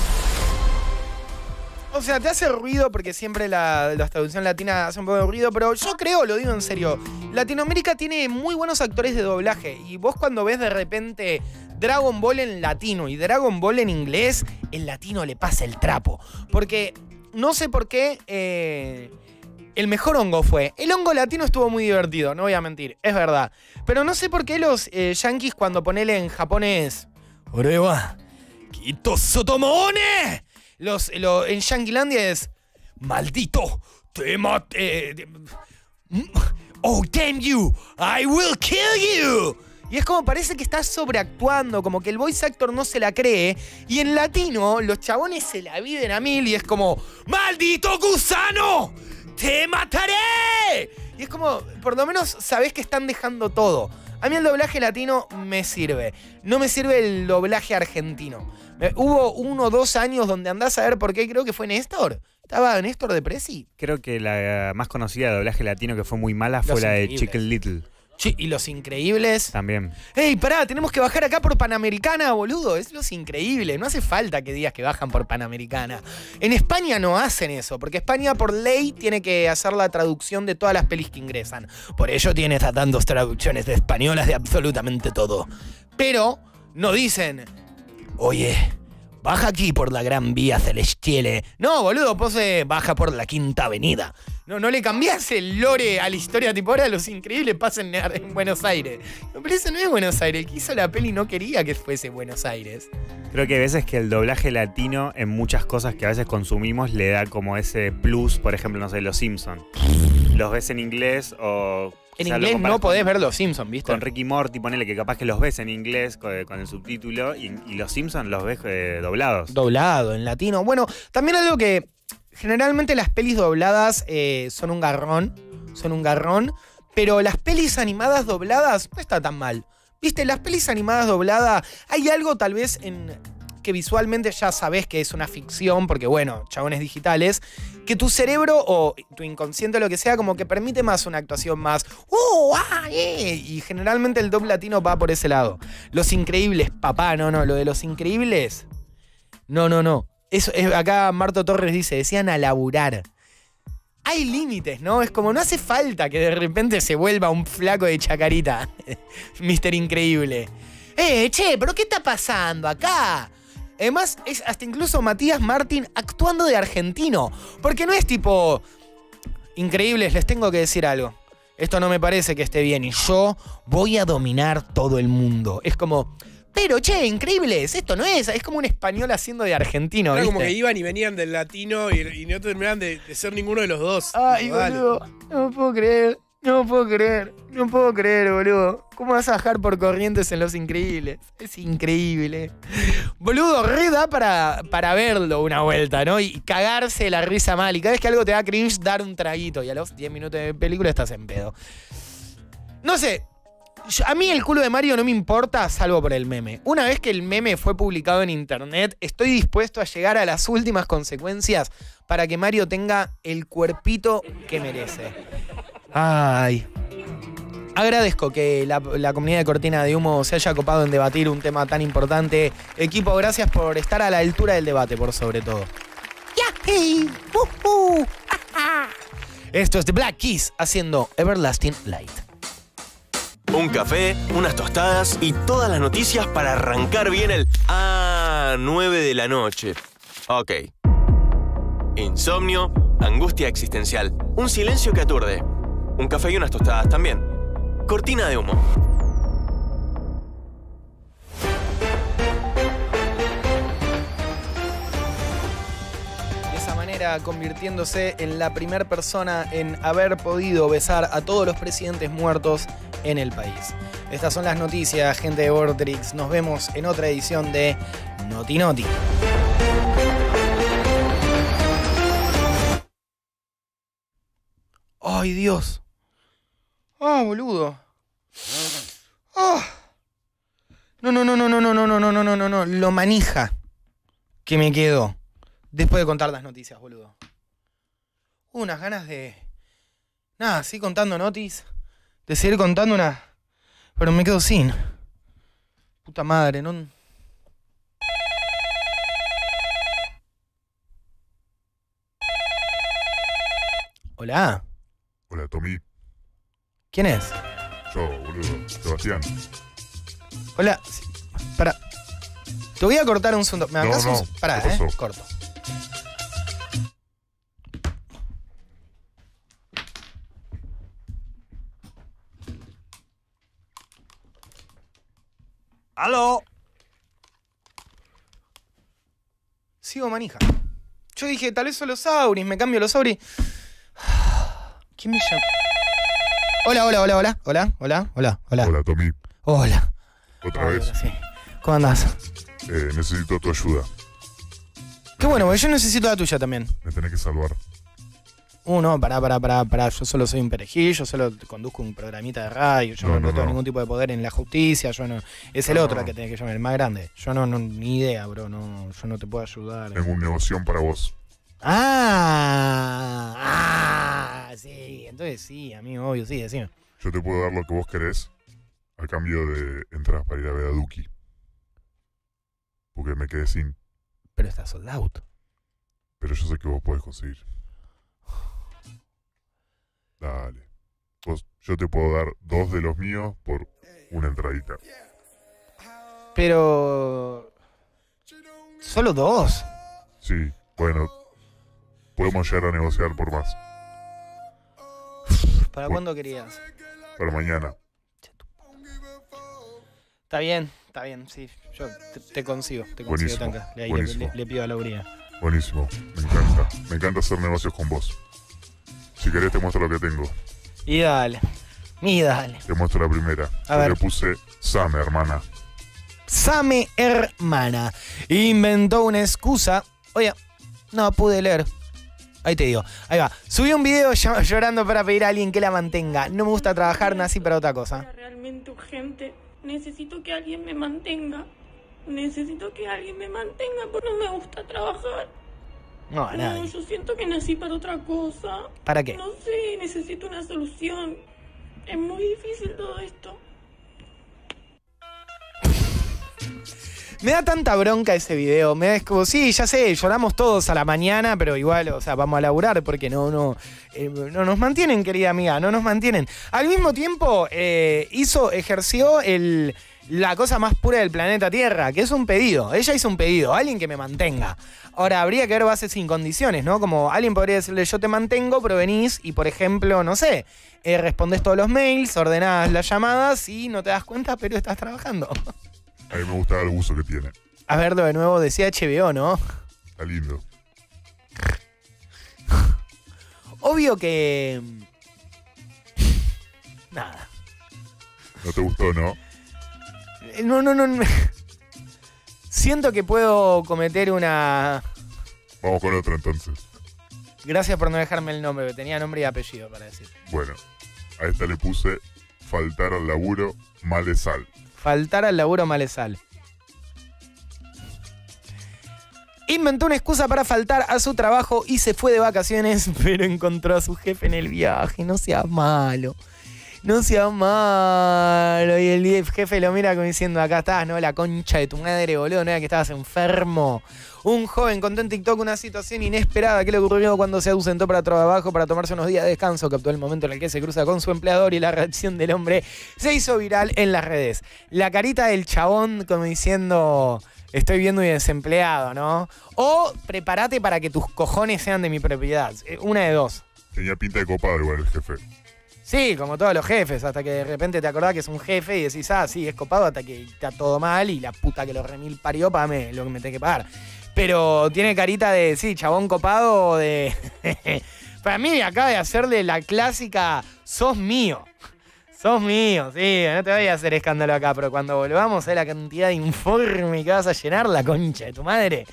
O sea, te hace ruido porque siempre la, la traducción latina hace un poco de ruido, pero yo creo, lo digo en serio, Latinoamérica tiene muy buenos actores de doblaje y vos cuando ves de repente Dragon Ball en latino y Dragon Ball en inglés, el latino le pasa el trapo. Porque no sé por qué eh, el mejor hongo fue. El hongo latino estuvo muy divertido, no voy a mentir, es verdad. Pero no sé por qué los eh, yankees cuando ponele en japonés Oreva, Kito Sotomone. Los, lo, en Yanquilandia es maldito, te maté. Oh, damn you, I will kill you. Y es como parece que está sobreactuando, como que el voice actor no se la cree. Y en latino, los chabones se la viven a mil y es como, ¡maldito gusano! ¡Te mataré! Y es como, por lo menos sabés que están dejando todo. A mí el doblaje latino me sirve. No me sirve el doblaje argentino. Me, hubo uno o dos años donde andás a ver por qué, creo que fue Néstor. ¿Estaba Néstor de Prezi? Creo que la más conocida de doblaje latino que fue muy mala fue Los la de Increíbles. Chicken Little. Sí, y Los Increíbles. También. ¡Ey, pará! Tenemos que bajar acá por Panamericana, boludo. Es Los Increíbles. No hace falta que digas que bajan por Panamericana. En España no hacen eso, porque España por ley tiene que hacer la traducción de todas las pelis que ingresan. Por ello tiene tantas traducciones de españolas de absolutamente todo. Pero no dicen, oye, baja aquí por la Gran Vía Celestiale. No, boludo, pose baja por la Quinta Avenida. No, no le cambiás el lore a la historia, tipo ahora Los Increíbles pasan en Buenos Aires. No, pero eso no es Buenos Aires. El que hizo la peli no quería que fuese Buenos Aires. Creo que hay veces que el doblaje latino en muchas cosas que a veces consumimos le da como ese plus, por ejemplo, no sé, Los Simpsons. Los ves en inglés o... En o sea, inglés lo no comparás podés con, ver Los Simpsons, ¿viste? Con Ricky Morty, ponele que capaz que los ves en inglés con, con el subtítulo y, y Los Simpsons los ves eh, doblados. Doblado, en latino. Bueno, también algo que generalmente las pelis dobladas eh, son un garrón, son un garrón, pero las pelis animadas dobladas no está tan mal. ¿Viste? Las pelis animadas dobladas, hay algo tal vez en que visualmente ya sabés que es una ficción, porque bueno, chabones digitales, que tu cerebro o tu inconsciente o lo que sea, como que permite más una actuación más, ¡uh! ¡Ah! Eh! Y generalmente el dub latino va por ese lado. Los Increíbles, papá, no, no, lo de Los Increíbles, no, no, no. Eso es, acá Marto Torres dice, decían a laburar. Hay límites, ¿no? Es como no hace falta que de repente se vuelva un flaco de Chacarita. mister Increíble. Eh, che, ¿pero qué está pasando acá? Además, es hasta incluso Matías Martín actuando de argentino. Porque no es tipo... Increíbles, les tengo que decir algo. Esto no me parece que esté bien y yo voy a dominar todo el mundo. Es como... Pero, che, Increíbles, esto no es. Es como un español haciendo de argentino, Era ¿viste? como que iban y venían del latino y, y no terminaban de, de ser ninguno de los dos. Ay, Como, dale. boludo, no puedo creer, no puedo creer, no puedo creer, boludo. ¿Cómo vas a bajar por Corrientes en Los Increíbles? Es increíble. Boludo, re da para, para verlo una vuelta, ¿no? Y cagarse la risa mal. Y cada vez que algo te da cringe, dar un traguito. Y a los diez minutos de película estás en pedo. No sé. Yo- a mí el culo de Mario no me importa, salvo por el meme. Una vez que el meme fue publicado en internet, estoy dispuesto a llegar a las últimas consecuencias para que Mario tenga el cuerpito que merece. Ay. Agradezco que la, la comunidad de Cortina de Humo se haya copado en debatir un tema tan importante. Equipo, gracias por estar a la altura del debate, por sobre todo. ¡Yahey! ¡Uh-huh! ¡Ah-ah! Esto es The Black Keys haciendo Everlasting Light. Un café, unas tostadas y todas las noticias para arrancar bien el A nueve de la noche. Ok. Insomnio, angustia existencial, un silencio que aturde. Un café y unas tostadas también. Cortina de humo. De esa manera convirtiéndose en la primera persona en haber podido besar a todos los presidentes muertos en el país. Estas son las noticias, gente de Vortrix. Nos vemos en otra edición de Noti Noti. ¡Ay, Dios! ¡Ah, boludo! ¡Ah! No, no, no, no, no, no, no, no, no, no, no, no, no. Lo manija que me quedó después de contar las noticias, boludo. Hubo unas ganas de... Nada, sí contando notis. De seguir contando una... Pero me quedo sin. Puta madre, no... Hola. Hola, Tommy. ¿Quién es? Yo, boludo. Sebastián. Hola. Sí, pará. Te voy a cortar un segundo. ¿Me No, hagas no, un... Pará, ¿qué eh. pasó? Corto. ¡Aló! Sigo manija. Yo dije, tal vez son los Auris, me cambio los Auris. ¿Quién me llama? Hola, hola, hola, hola, hola, hola, hola, hola. Hola, Tommy. Hola. ¿Otra vez? Sí. ¿Cómo andás? Eh, necesito tu ayuda. Qué bueno, porque yo necesito la tuya también. Me tenés que salvar. Uh, no, pará, pará, pará, pará. Yo solo soy un perejil, yo solo conduzco un programita de radio, yo no, No, no, no, tengo no. ningún tipo de poder en la justicia, yo no. Es el No, otro no. el que tiene que llamar, el más grande. Yo no, no ni idea, bro, no, yo no te puedo ayudar. Tengo un negocio para vos. Ah, ah, sí, entonces sí, amigo, obvio, sí, decime. Yo te puedo dar lo que vos querés a cambio de entradas para ir a ver a Duki. Porque me quedé sin. Pero está sold out. Pero yo sé que vos podés conseguir. Dale. Vos, yo te puedo dar dos de los míos por una entradita. Pero... ¿Solo dos? Sí, bueno. Podemos llegar a negociar por más. ¿Para Bueno. cuándo querías? Para mañana. Está bien, está bien, sí. Yo te, te consigo, te consigo, Buenísimo, Tanca. Le, ahí le, buenísimo. le- le pido a la Uría. Buenísimo. Me encanta. Me encanta hacer negocios con vos. Si querés te muestro lo que tengo. Y dale. Y dale. Te muestro la primera. A Yo ver. le puse Same, hermana. Same hermana inventó una excusa. Oye, no pude leer. Ahí te digo. Ahí va. Subí un video ll- llorando para pedir a alguien que la mantenga. No me gusta trabajar, nací para otra cosa. Realmente urgente. Necesito que alguien me mantenga. Necesito que alguien me mantenga porque no me gusta trabajar. No, a No, nadie. yo siento que nací para otra cosa. ¿Para qué? No sé, necesito una solución. Es muy difícil todo esto. Me da tanta bronca ese video. Me da es como, sí, ya sé, lloramos todos a la mañana, pero igual, o sea, vamos a laburar porque no, no, eh, no nos mantienen, querida amiga, no nos mantienen. Al mismo tiempo, eh, hizo, ejerció el, la cosa más pura del planeta Tierra, que es un pedido. Ella hizo un pedido, alguien que me mantenga. Ahora, habría que ver bases sin condiciones, ¿no? Como alguien podría decirle, yo te mantengo, pero venís y, por ejemplo, no sé, eh, respondés todos los mails, ordenás las llamadas y no te das cuenta, pero estás trabajando. A mí me gusta el uso que tiene. A verlo de nuevo, decía H B O, ¿no? Está lindo. Obvio que... Nada. ¿No te gustó, no? Eh, No, no, no. no. Siento que puedo cometer una... Vamos con otra entonces. Gracias por no dejarme el nombre, que tenía nombre y apellido para decir. Bueno, a esta le puse faltar al laburo, mal de sal. Faltar al laburo malesal. Inventó una excusa para faltar a su trabajo y se fue de vacaciones, pero encontró a su jefe en el viaje. No seas malo. No seas malo. Y el jefe lo mira como diciendo, acá estás, ¿no? La concha de tu madre, boludo. No era que estabas enfermo. Un joven contó en TikTok una situación inesperada que le ocurrió cuando se ausentó para trabajo para tomarse unos días de descanso. Captó el momento en el que se cruza con su empleador y la reacción del hombre se hizo viral en las redes. La carita del chabón como diciendo, estoy viendo y desempleado, ¿no? O prepárate para que tus cojones sean de mi propiedad. Una de dos. Tenía pinta de copado igual el jefe. Sí, como todos los jefes, hasta que de repente te acordás que es un jefe y decís, ah, sí, es copado, hasta que está todo mal y la puta que lo remil parió, pagame lo que me tenés que pagar. Pero tiene carita de, sí, chabón copado o de... Para mí acaba de hacerle la clásica, sos mío. Sos mío, sí, no te voy a hacer escándalo acá, pero cuando volvamos a la cantidad de informe que vas a llenar, la concha de tu madre.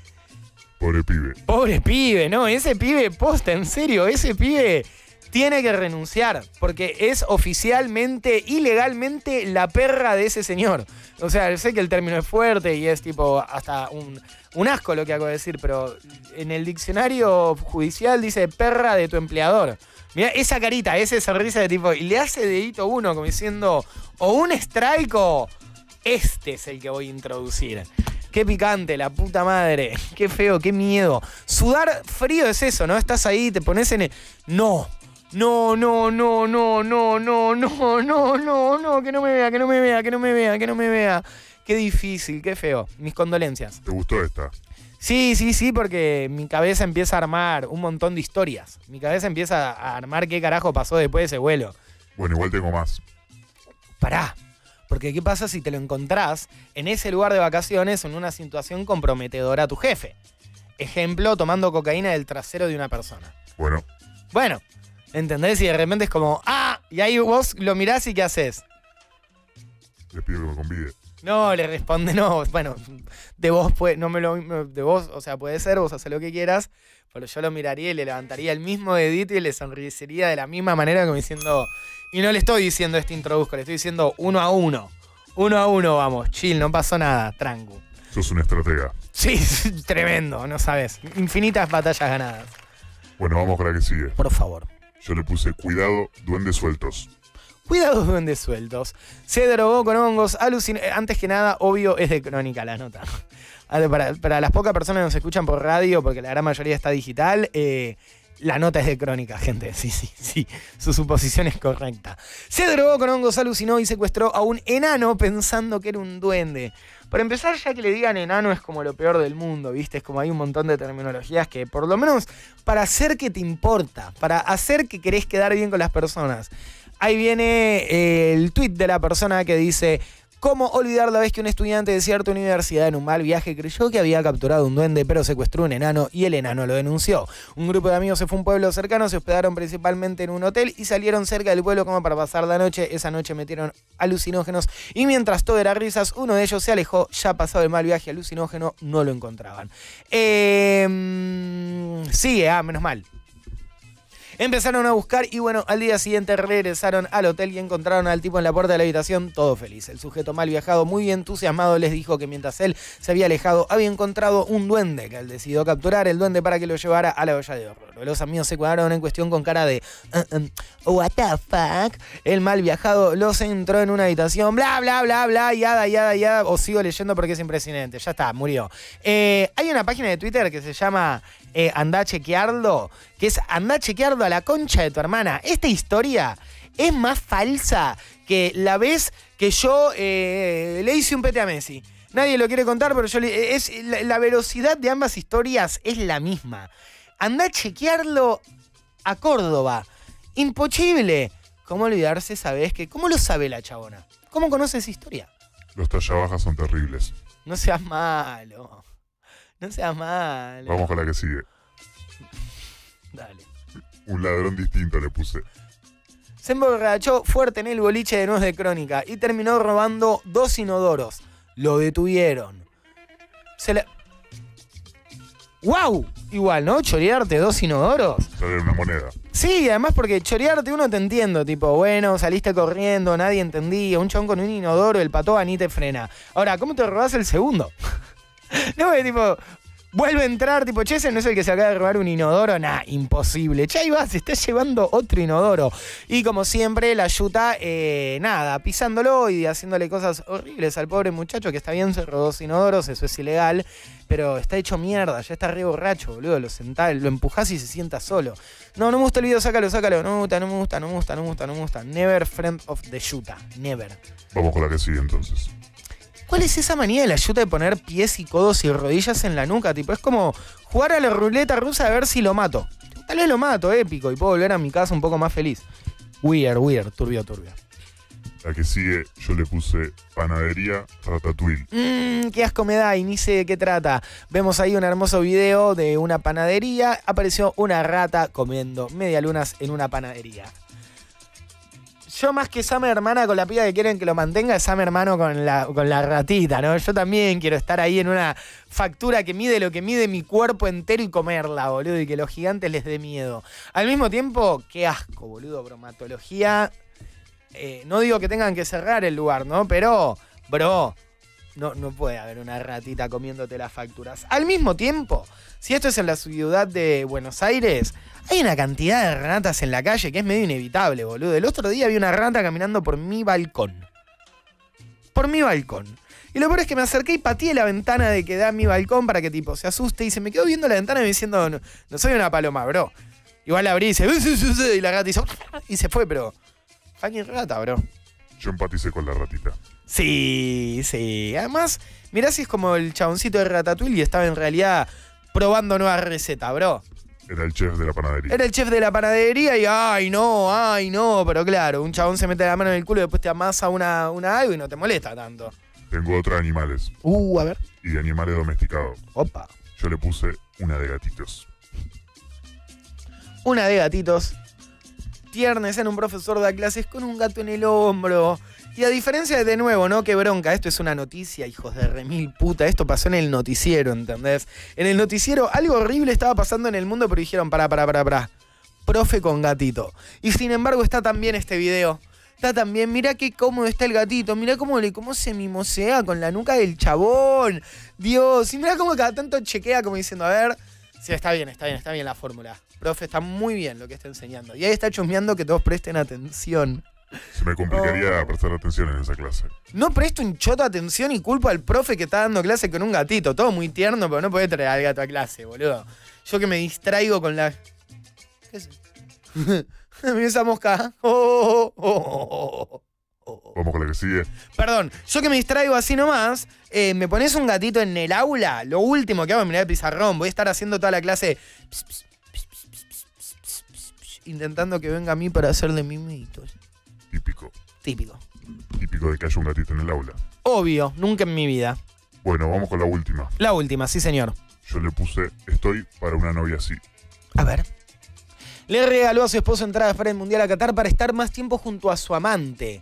Pobre pibe. Pobre pibe, no, ese pibe, posta, en serio, ese pibe tiene que renunciar, porque es oficialmente, ilegalmente, la perra de ese señor. O sea, sé que el término es fuerte y es tipo hasta un, un asco lo que hago de decir, pero en el diccionario judicial dice perra de tu empleador. Mirá esa carita, ese sonrisa de tipo, y le hace dedito uno como diciendo, o un strike o este es el que voy a introducir. Qué picante, la puta madre. Qué feo, qué miedo. Sudar frío es eso, ¿no? Estás ahí, te pones en el... No. No, no, no, no, no, no, no, no, no, no, que no me vea, que no me vea, que no me vea, que no me vea. Qué difícil, qué feo. Mis condolencias. ¿Te gustó esta? Sí, sí, sí, porque mi cabeza empieza a armar un montón de historias. Mi cabeza empieza a armar qué carajo pasó después de ese vuelo. Bueno, igual tengo más. Pará. Porque ¿qué pasa si te lo encontrás en ese lugar de vacaciones en una situación comprometedora a tu jefe? Ejemplo, tomando cocaína del trasero de una persona. Bueno. Bueno, ¿entendés? Y de repente es como, ¡ah! Y ahí vos lo mirás y ¿qué haces? Le pido que me convide. No, le responde, no, bueno, de vos puede, no me lo de vos, o sea, puede ser, vos haces lo que quieras, pero yo lo miraría y le levantaría el mismo dedito y le sonrisería de la misma manera como diciendo, y no le estoy diciendo este introduzco, le estoy diciendo uno a uno. Uno a uno, vamos, chill, no pasó nada, tranqui. Sos un estratega. Sí, tremendo, no sabes. Infinitas batallas ganadas. Bueno, vamos con la que sigue. Por favor. Yo le puse cuidado, duendes sueltos. Cuidado, duendes sueltos. Se drogó con hongos, alucin... Antes que nada, obvio, es de Crónica la nota. Para, para las pocas personas que nos escuchan por radio, porque la gran mayoría está digital, eh, la nota es de Crónica, gente. Sí, sí, sí. Su suposición es correcta. Se drogó con hongos, alucinó y secuestró a un enano pensando que era un duende. Para empezar, ya que le digan enano es como lo peor del mundo, ¿viste? Es como hay un montón de terminologías que, por lo menos, para hacer que te importa, para hacer que querés quedar bien con las personas. Ahí viene eh, el tuit de la persona que dice: ¿cómo olvidar la vez que un estudiante de cierta universidad en un mal viaje creyó que había capturado un duende pero secuestró un enano y el enano lo denunció? Un grupo de amigos se fue a un pueblo cercano, se hospedaron principalmente en un hotel y salieron cerca del pueblo como para pasar la noche. Esa noche metieron alucinógenos y mientras todo era risas, uno de ellos se alejó. Ya pasado el mal viaje alucinógeno, no lo encontraban. Eh, sigue, ah, menos mal. Empezaron a buscar y bueno, al día siguiente regresaron al hotel y encontraron al tipo en la puerta de la habitación, todo feliz. El sujeto mal viajado, muy entusiasmado, les dijo que mientras él se había alejado, había encontrado un duende, que él decidió capturar el duende para que lo llevara a la olla de horror. Los amigos se quedaron en cuestión con cara de uh, um, what the fuck. El mal viajado los entró en una habitación, bla, bla, bla, bla, yada, yada, yada. Os sigo leyendo porque es impresionante. Ya está, murió. Eh, hay una página de Twitter que se llama eh, Andá a chequearlo, que es Andá a chequearlo a la concha de tu hermana. Esta historia es más falsa que la vez que yo eh, le hice un pete a Messi. Nadie lo quiere contar, pero yo le, es, la, la velocidad de ambas historias es la misma. Andá a chequearlo a Córdoba. Imposible. ¿Cómo olvidarse esa vez que... ¿Cómo lo sabe la chabona? ¿Cómo conoce esa historia? Los tallabajas son terribles. No seas malo. No seas malo. Vamos con la que sigue. Dale. Un ladrón distinto le puse. Se emborrachó fuerte en el boliche de Nuez de Crónica y terminó robando dos inodoros. Lo detuvieron. Se le... ¡Wow! Igual, ¿no? Chorearte dos inodoros. Sale una moneda. Sí, además porque chorearte uno te entiendo. Tipo, bueno, saliste corriendo, nadie entendía. Un chabón con un inodoro, el patoa ni te frena. Ahora, ¿cómo te robás el segundo? No, es tipo... Vuelve a entrar, tipo, che, ese no es el que se acaba de robar un inodoro. Nah, imposible. Che, ahí va, se está llevando otro inodoro. Y como siempre, la yuta, eh, nada, pisándolo y haciéndole cosas horribles al pobre muchacho, que está bien, se robó dos inodoros, eso es ilegal, pero está hecho mierda, ya está re borracho, boludo. Lo sentás, lo empujás y se sienta solo. No, no me gusta el video, sácalo, sácalo. No me gusta, no me gusta, no me gusta, no me gusta, no me gusta. Never friend of the yuta. Never. Vamos con la que sigue entonces. ¿Cuál es esa manía de la yuta de poner pies y codos y rodillas en la nuca? Tipo, es como jugar a la ruleta rusa a ver si lo mato. Tal vez lo mato, épico, y puedo volver a mi casa un poco más feliz. Weird, weird, turbio, turbio. La que sigue, yo le puse panadería Ratatouille. Mmm, qué asco me da y ni sé de qué trata. Vemos ahí un hermoso video de una panadería. Apareció una rata comiendo medialunas en una panadería. Yo más que Sam hermana con la piba que quieren que lo mantenga, Sam hermano con la, con la ratita, ¿no? Yo también quiero estar ahí en una factura que mide lo que mide mi cuerpo entero y comerla, boludo, y que los gigantes les dé miedo. Al mismo tiempo, qué asco, boludo, bromatología. Eh, no digo que tengan que cerrar el lugar, ¿no? Pero, bro, no, no puede haber una ratita comiéndote las facturas. Al mismo tiempo, si esto es en la ciudad de Buenos Aires, hay una cantidad de ratas en la calle que es medio inevitable, boludo. El otro día vi una rata caminando por mi balcón. Por mi balcón. Y lo peor es que me acerqué y pateé la ventana de que da mi balcón para que tipo se asuste y se me quedó viendo la ventana y me diciendo, no, no soy una paloma, bro. Igual la abrí y dice, y la rata hizo, y se fue, pero... Fucking rata, bro. Yo empaticé con la ratita. Sí, sí. Además, mirá si es como el chaboncito de Ratatouille y estaba en realidad probando nuevas recetas, bro. Era el chef de la panadería. Era el chef de la panadería y ay no, ay no, pero claro, un chabón se mete la mano en el culo y después te amasa una, una algo y no te molesta tanto. Tengo otra de animales. Uh, a ver. Y de animales domesticados. Opa. Yo le puse una de gatitos. Una de gatitos. Tiernes en un profesor da clases con un gato en el hombro. Y a diferencia de, de nuevo, ¿no? Qué bronca, esto es una noticia, hijos de remil puta, esto pasó en el noticiero, ¿entendés? En el noticiero algo horrible estaba pasando en el mundo, pero dijeron, pará, pará, pará, pará. Profe con gatito. Y sin embargo está también este video. Está también, mirá qué cómodo está el gatito, mirá cómo, le, cómo se mimosea con la nuca del chabón. Dios, y mirá cómo cada tanto chequea como diciendo, a ver, sí, está bien, está bien, está bien la fórmula. Profe, está muy bien lo que está enseñando. Y ahí está chusmeando que todos presten atención. Se me complicaría oh. prestar atención en esa clase. No presto un choto atención y culpo al profe que está dando clase con un gatito. Todo muy tierno, pero no podés traer al gato a clase, boludo. Yo que me distraigo con la... ¿Qué es eso? Mira esa mosca. Oh, oh, oh, oh. Vamos con la que sigue. Perdón, yo que me distraigo así nomás, eh, me pones un gatito en el aula, lo último que hago es mirar el pizarrón. Voy a estar haciendo toda la clase pss, pss, pss, pss, pss, pss, pss, pss, pss, intentando que venga a mí para hacerle mimitos. Típico. Típico. Típico de que haya un gatito en el aula. Obvio, nunca en mi vida. Bueno, vamos con la última. La última, sí señor. Yo le puse, estoy para una novia así. A ver. Le regaló a su esposo entradas para el Mundial a Qatar para estar más tiempo junto a su amante.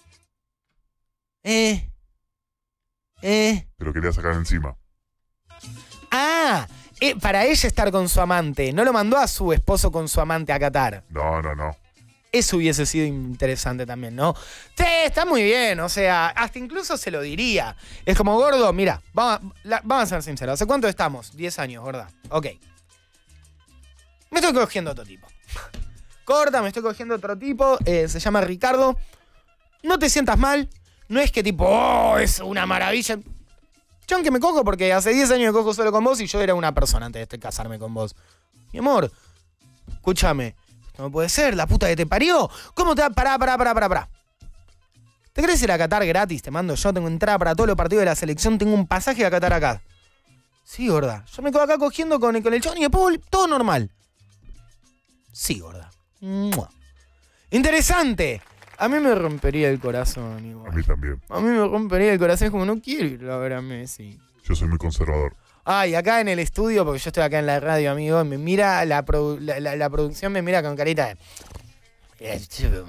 Eh. Eh. Te lo quería sacar encima. Ah, eh, para ella estar con su amante. No lo mandó a su esposo con su amante a Qatar. No, no, no. Eso hubiese sido interesante también, ¿no? Sí, está muy bien, o sea, hasta incluso se lo diría. Es como, gordo, mira, vamos, la, vamos a ser sinceros. ¿Hace cuánto estamos? diez años, ¿verdad? Ok. Me estoy cogiendo otro tipo. Corta, me estoy cogiendo otro tipo. Eh, se llama Ricardo. No te sientas mal. No es que tipo, oh, es una maravilla. Yo aunque me cojo porque hace diez años me cojo solo con vos y yo era una persona antes de casarme con vos. Mi amor, escúchame. No puede ser, la puta que te parió. ¿Cómo te va? Pará, pará, pará, pará, pará. ¿Te querés ir a Qatar gratis? Te mando yo, tengo entrada para todos los partidos de la selección, tengo un pasaje a Qatar acá. Sí, gorda. Yo me quedo acá cogiendo con el, con el chon y después todo normal. Sí, gorda. ¡Mua! Interesante. A mí me rompería el corazón igual. A mí también. A mí me rompería el corazón, es como no quiero ir a ver a Messi. Yo soy muy conservador. Ay, acá en el estudio, porque yo estoy acá en la radio, amigo, me mira la, produ la, la, la producción, me mira con carita de...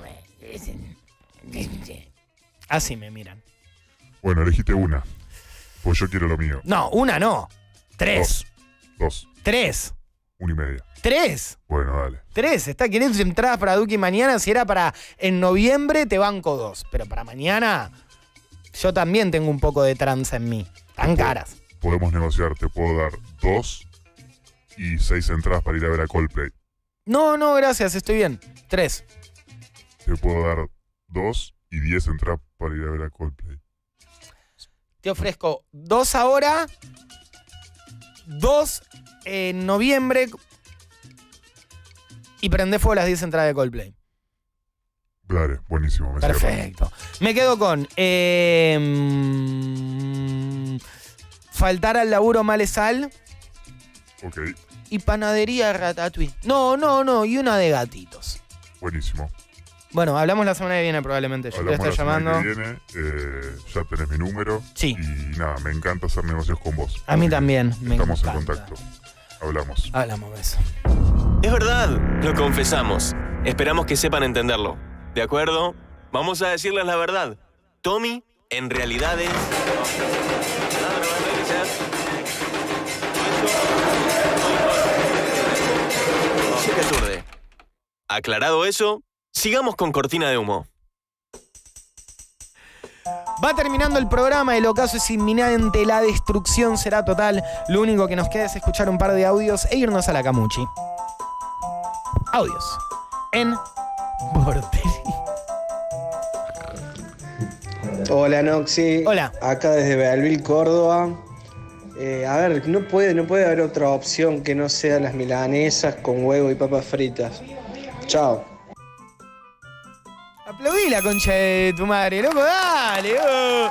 Así me miran. Bueno, elegiste una. Pues yo quiero lo mío. No, una no. Tres. Dos. Dos. Tres. Una y media. Tres. Bueno, dale. Tres. Está queriendo entradas para Duki mañana. Si era para en noviembre, te banco dos. Pero para mañana, yo también tengo un poco de tranza en mí. Tan caras. Podemos negociar, te puedo dar dos y seis entradas para ir a ver a Coldplay. No, no, gracias, estoy bien. Tres. Te puedo dar dos y diez entradas para ir a ver a Coldplay. Te ofrezco dos ahora, dos en noviembre y prende fuego las diez entradas de Coldplay. Dale, buenísimo. Me Perfecto. Me quedo con... Eh, faltar al laburo malesal. Ok. Y panadería ratatouille. No, no, no. Y una de gatitos. Buenísimo. Bueno, hablamos la semana que viene probablemente. Yo hablamos te estoy llamando. La semana que viene, eh, ya tenés mi número. Sí. Y nada, me encanta hacer negocios con vos. A mí también. Me estamos encanta. en contacto. Hablamos. Hablamos de eso. Es verdad, lo confesamos. Esperamos que sepan entenderlo. ¿De acuerdo? Vamos a decirles la verdad. Tommy, en realidad es... Aclarado eso, sigamos con Cortina de Humo. Va terminando el programa, el ocaso es inminente, la destrucción será total. Lo único que nos queda es escuchar un par de audios e irnos a la camuchi. Audios. En Vorterix. Hola Noxy. Hola. Acá desde Belleville, Córdoba. Eh, a ver, no puede, no puede haber otra opción que no sea las milanesas con huevo y papas fritas. Chao. Aplaudí la concha de tu madre, loco, dale. Oh.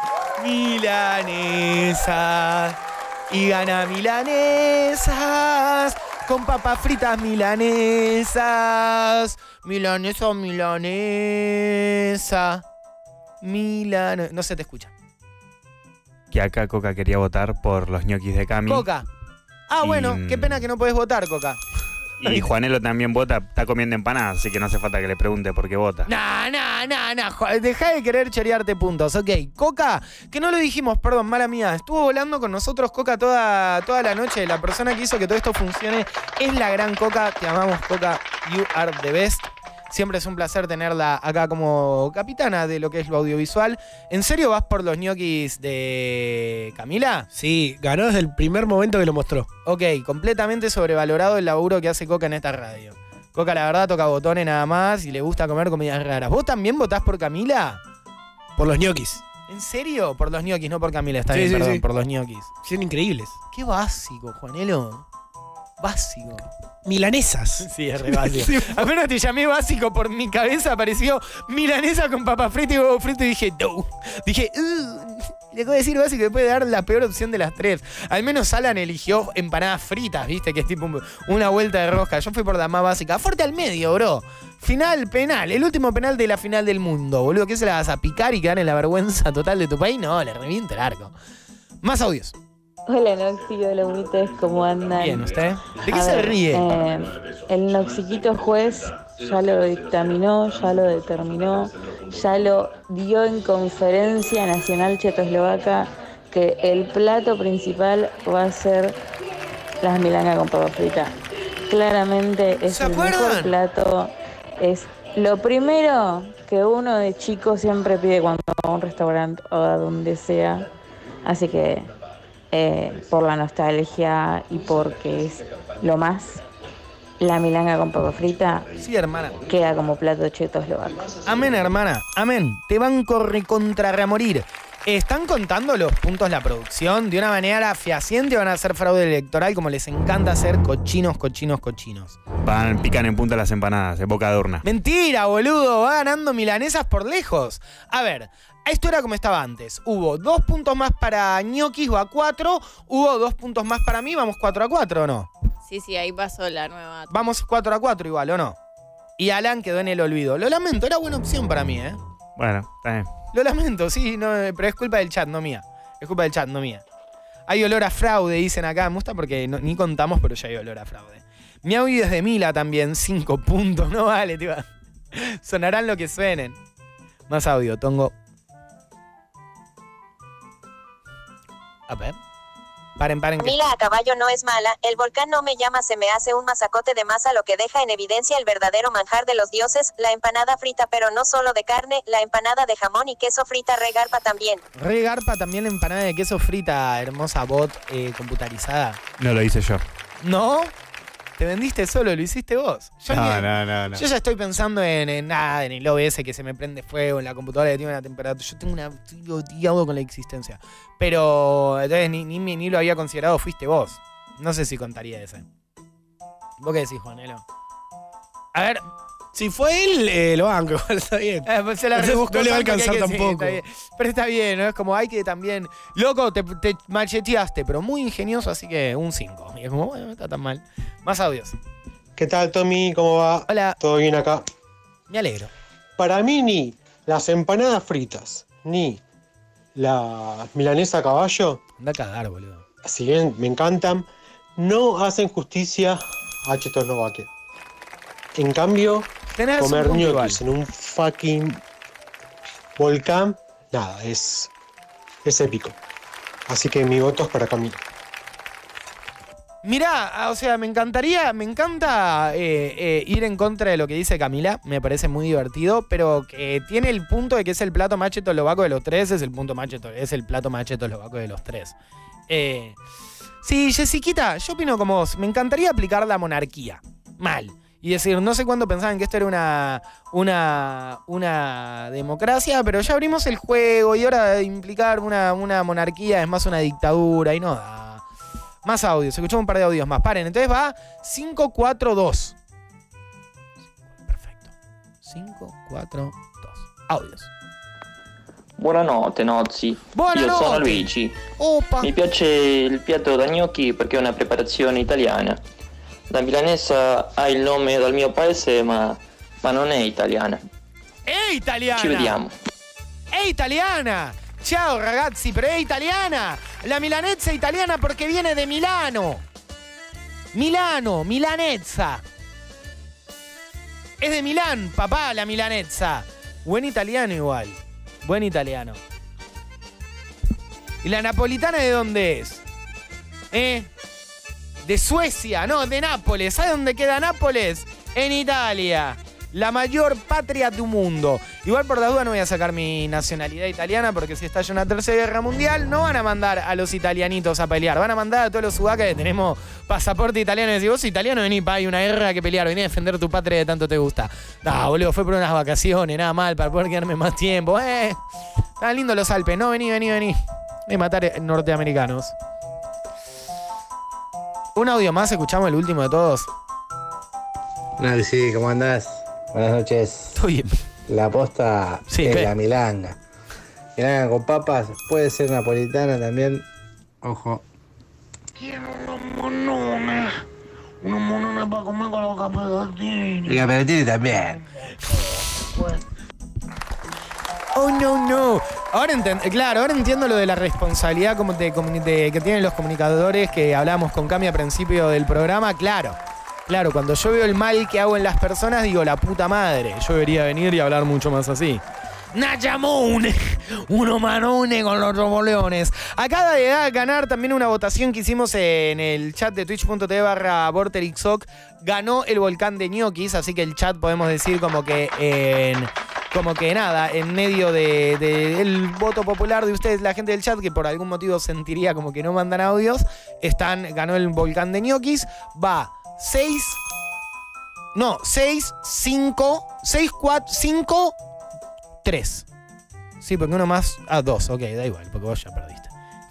Milanesas. Y gana milanesas. Con papas fritas milanesas. Milanesa, milanesa. Milano. No se te escucha. Que acá Coca quería votar por los ñoquis de Cami. Coca. Ah, y... bueno, qué pena que no podés votar, Coca. Y Juanelo también vota, está comiendo empanadas, así que no hace falta que le pregunte por qué vota. Nah, nah, nah, nah. Dejá de querer chorearte puntos. Ok, Coca, que no lo dijimos, perdón, mala mía. Estuvo volando con nosotros Coca toda, toda la noche. La persona que hizo que todo esto funcione es la gran Coca. Te amamos, Coca. You are the best. Siempre es un placer tenerla acá como capitana de lo que es lo audiovisual. ¿En serio vas por los ñoquis de Camila? Sí, ganó desde el primer momento que lo mostró. Ok, completamente sobrevalorado el laburo que hace Coca en esta radio. Coca, la verdad, toca botones nada más y le gusta comer comidas raras. ¿Vos también votás por Camila? Por los ñoquis. ¿En serio? Por los ñoquis, no por Camila. Está Sí, bien, sí, perdón, sí. por los ñoquis. Son increíbles. Qué básico, Juanelo. Básico. Milanesas. Sí, es re básico. Apenas te llamé básico, por mi cabeza apareció milanesa con papa frita y huevo frito y dije, no. Dije, uh, le puedo decir básico que puede dar la peor opción de las tres. Al menos Alan eligió empanadas fritas, ¿viste? Que es tipo una vuelta de rosca. Yo fui por la más básica. Fuerte al medio, bro. Final penal. El último penal de la final del mundo, boludo. ¿Qué se la vas a picar y quedar en la vergüenza total de tu país? No, le revienta el arco. Más audios. Hola Noxi, hola Unites, ¿cómo andan? Bien, ¿usted? ¿De qué A se ver, ríe? eh, el Noxiquito juez ya lo dictaminó, ya lo determinó, ya lo dio en conferencia nacional checoslovaca que el plato principal va a ser las milangas con papa frita. Claramente es el mejor plato, es lo primero que uno de chico siempre pide cuando va a un restaurante o a donde sea, así que eh, por la nostalgia y porque es lo más, la milanga con papa frita sí, hermana, queda como plato checoslovaco. Amén, hermana. Amén. Te banco recontra remorir. ¿Están contando los puntos la producción? De una manera fehaciente van a hacer fraude electoral como les encanta hacer cochinos, cochinos, cochinos. Van, pican en punta las empanadas, en boca de urna. Mentira, boludo. Va ganando milanesas por lejos. A ver, esto era como estaba antes. Hubo dos puntos más para ñoquis, va a cuatro. Hubo dos puntos más para mí, vamos cuatro a cuatro, ¿o no? Sí, sí, ahí pasó la nueva. Vamos cuatro a cuatro igual, ¿o no? Y Alan quedó en el olvido. Lo lamento, era buena opción para mí, ¿eh? Bueno, está bien. Lo lamento, sí, no, pero es culpa del chat, no mía. Es culpa del chat, no mía. Hay olor a fraude, dicen acá. Me gusta porque no, ni contamos, pero ya hay olor a fraude. Mi audio es de Mila también, cinco puntos. No vale, tío. Sonarán lo que suenen. Más audio, Tongo. A ver. Paren, paren. Que... Mila a caballo no es mala, el volcán no me llama, se me hace un masacote de masa, lo que deja en evidencia el verdadero manjar de los dioses, la empanada frita, pero no solo de carne, la empanada de jamón y queso frita, regarpa también. Regarpa también la empanada de queso frita, hermosa bot eh, computarizada. No lo hice yo. ¿No? Te vendiste solo, lo hiciste vos. Yo, No, ni- no, no, no. yo ya estoy pensando en, en nada, en el O B S que se me prende fuego, en la computadora que tiene una temperatura. Yo tengo una. Estoy odiado con la existencia. Pero entonces ni, ni, ni lo había considerado, fuiste vos. No sé si contaría ese. ¿Vos qué decís, Juanelo? A ver. Si fue él, eh, lo banco, igual está bien. Eh, pues se la Entonces, rebuscó no le va a tanto que hay alcanzar que- sí, tampoco. está bien. Pero está bien, ¿no? Es como hay que también. Loco, te, te macheteaste, pero muy ingenioso, así que un cinco. Y es como, bueno, no está tan mal. Más audios. ¿Qué tal, Tommy? ¿Cómo va? Hola. ¿Todo bien acá? Me alegro. Para mí, ni las empanadas fritas, ni la milanesa a caballo, Anda a cagar, boludo. si bien me encantan, no hacen justicia a Checoslovaquia. En cambio, Tenés un comer punto ñoquis en un fucking volcán, nada, es, es épico. Así que mi voto es para Camila. Mirá, o sea, me encantaría, me encanta eh, eh, ir en contra de lo que dice Camila, me parece muy divertido, pero que tiene el punto de que es el plato más chetoslovaco de los tres, es el punto más cheto- es el plato más chetoslovaco de los tres. Eh, sí, Jessiquita, yo opino como vos, me encantaría aplicar la monarquía, mal, y decir, no sé cuándo pensaban que esto era una, una, una democracia, pero ya abrimos el juego y ahora implicar una, una monarquía es más una dictadura y no da. Más audios, escuchamos un par de audios más. Paren, entonces va cinco cuatro dos. Perfecto. cinco cuatro dos. Audios. Buonanotte Nozzi, Buonanotte. io sono Luigi. Opa. Mi piace il piatto da gnocchi perché è una preparazione italiana. La milanesa ha il nome dal mio paese ma, ma non è italiana. ¡È italiana! Ci vediamo. ¡È italiana! Ciao ragazzi, pero è italiana. La milanesa è italiana porque viene de Milano. Milano, milanezza. Es de Milán, papá, la milanezza. Buen italiano igual. Buen italiano. ¿Y la napolitana de dónde es? ¿Eh? De Suecia, no, de Nápoles. ¿Sabe dónde queda Nápoles? En Italia. La mayor patria del mundo. Igual por la duda no voy a sacar mi nacionalidad italiana porque si estalla una tercera guerra mundial no van a mandar a los italianitos a pelear. Van a mandar a todos los sudacas que tenemos pasaporte italiano y decir, vos italiano vení, pa, hay una guerra que pelear, vení a defender tu patria que tanto te gusta. No, boludo, fue por unas vacaciones, nada mal, para poder quedarme más tiempo. Eh, están lindos los Alpes, no, vení, vení, vení. De matar norteamericanos. Un audio más, escuchamos el último de todos. Nancy, ¿cómo andás? Buenas noches. Estoy bien. La posta sí, es ¿qué? la milanga. Milanga con papas, puede ser napolitana también. Ojo. Quiero unos monones. Unos monones para comer con los caperottini. Y caperottini también. Oh, no, no. Ahora entiendo, claro, ahora entiendo lo de la responsabilidad como de, de, que tienen los comunicadores que hablamos con Cami al principio del programa. Claro, claro, cuando yo veo el mal que hago en las personas, digo, la puta madre. Yo debería venir y hablar mucho más así. Nachamone, uno manone con los roboleones. Acaba de ganar también una votación que hicimos en el chat de twitch.tv barra vorterixoc. Ganó el volcán de ñoquis, así que el chat podemos decir como que en... Como que nada, en medio del de, de voto popular de ustedes, la gente del chat, que por algún motivo sentiría como que no mandan audios, están, ganó el volcán de ñoquis, va seis, no, seis, cinco, seis, cuatro, cinco, tres. Sí, porque uno más, ah, dos, ok, da igual, porque vos ya perdiste.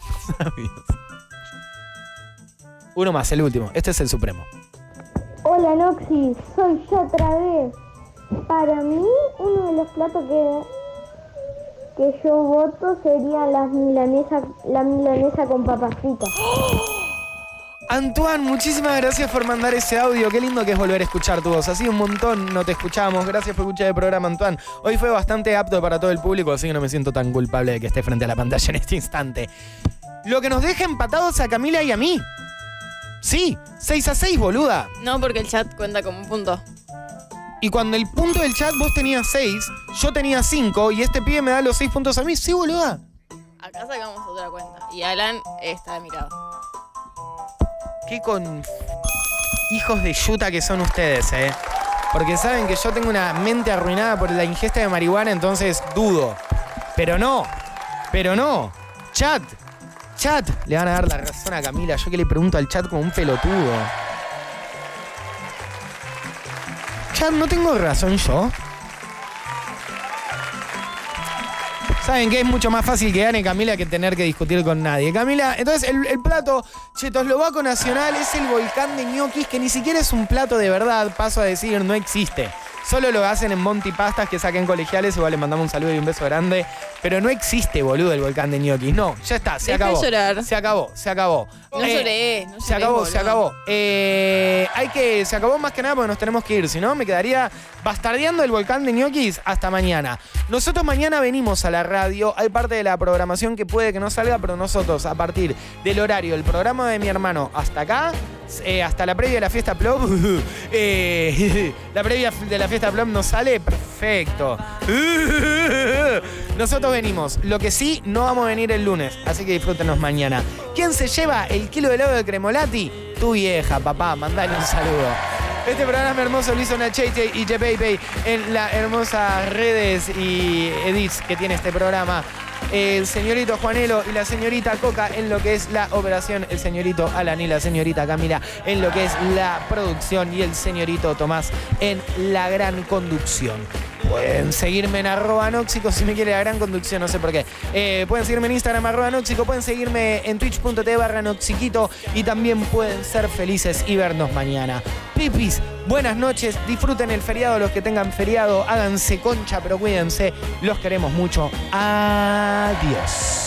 Uno más, el último, este es el supremo. Hola Noxy, soy yo otra vez. Para mí, uno de los platos que, que yo voto sería las milanesas, la milanesa con papas fritas. Antoine, muchísimas gracias por mandar ese audio. Qué lindo que es volver a escuchar tu voz. Así un montón no te escuchamos. Gracias por escuchar el programa, Antoine. Hoy fue bastante apto para todo el público, así que no me siento tan culpable de que esté frente a la pantalla en este instante. Lo que nos deja empatados a Camila y a mí. Sí, seis a seis, boluda. No, porque el chat cuenta como un punto. Y cuando el punto del chat vos tenías seis, yo tenía cinco y este pibe me da los seis puntos a mí. Sí, boluda. Acá sacamos otra cuenta. Y Alan está de mi lado. Qué con... hijos de yuta que son ustedes, eh. Porque saben que yo tengo una mente arruinada por la ingesta de marihuana, entonces dudo. Pero no. Pero no. Chat. Chat. Le van a dar la razón a Camila. Yo que le pregunto al chat como un pelotudo. Chat, ¿no tengo razón yo? ¿Saben qué? Es mucho más fácil que gane Camila que tener que discutir con nadie. Camila, entonces el, el plato checoslovaco nacional es el volcán de ñoquis, que ni siquiera es un plato de verdad, paso a decir, no existe. Solo lo hacen en Monty Pastas, que saquen colegiales, igual les mandamos un saludo y un beso grande. Pero no existe, boludo, el volcán de ñoquis. No, ya está, se Deja acabó. de llorar. Se acabó, se acabó. No Eh, lloré, no lloré. Se acabó, boludo. se acabó. Eh, hay que, se acabó más que nada porque nos tenemos que ir. Si no, me quedaría bastardeando el volcán de ñoquis hasta mañana. Nosotros mañana venimos a la radio. Hay parte de la programación que puede que no salga, pero nosotros, a partir del horario del programa de mi hermano hasta acá, eh, hasta la previa de la fiesta Plum, eh, la previa de la fiesta Plum nos sale perfecto. Nosotros venimos. Lo que sí, no vamos a venir el lunes, así que disfrútenos mañana. ¿Quién se lleva el kilo de helado de Cremolati? Tu vieja, papá, mandale un saludo. Este programa hermoso lo hizo Nachete y Jepei en las hermosas redes y edits que tiene este programa. El señorito Juanelo y la señorita Coca en lo que es la operación, el señorito Alan y la señorita Camila en lo que es la producción y el señorito Tomás en la gran conducción. Pueden seguirme en arroba nóxico si me quiere la gran conducción, no sé por qué. Eh, pueden seguirme en Instagram arroba nóxico, pueden seguirme en twitch.tv barra noxiquito y también pueden ser felices y vernos mañana. Pipis, buenas noches, disfruten el feriado los que tengan feriado, háganse concha pero cuídense, los queremos mucho. Adiós.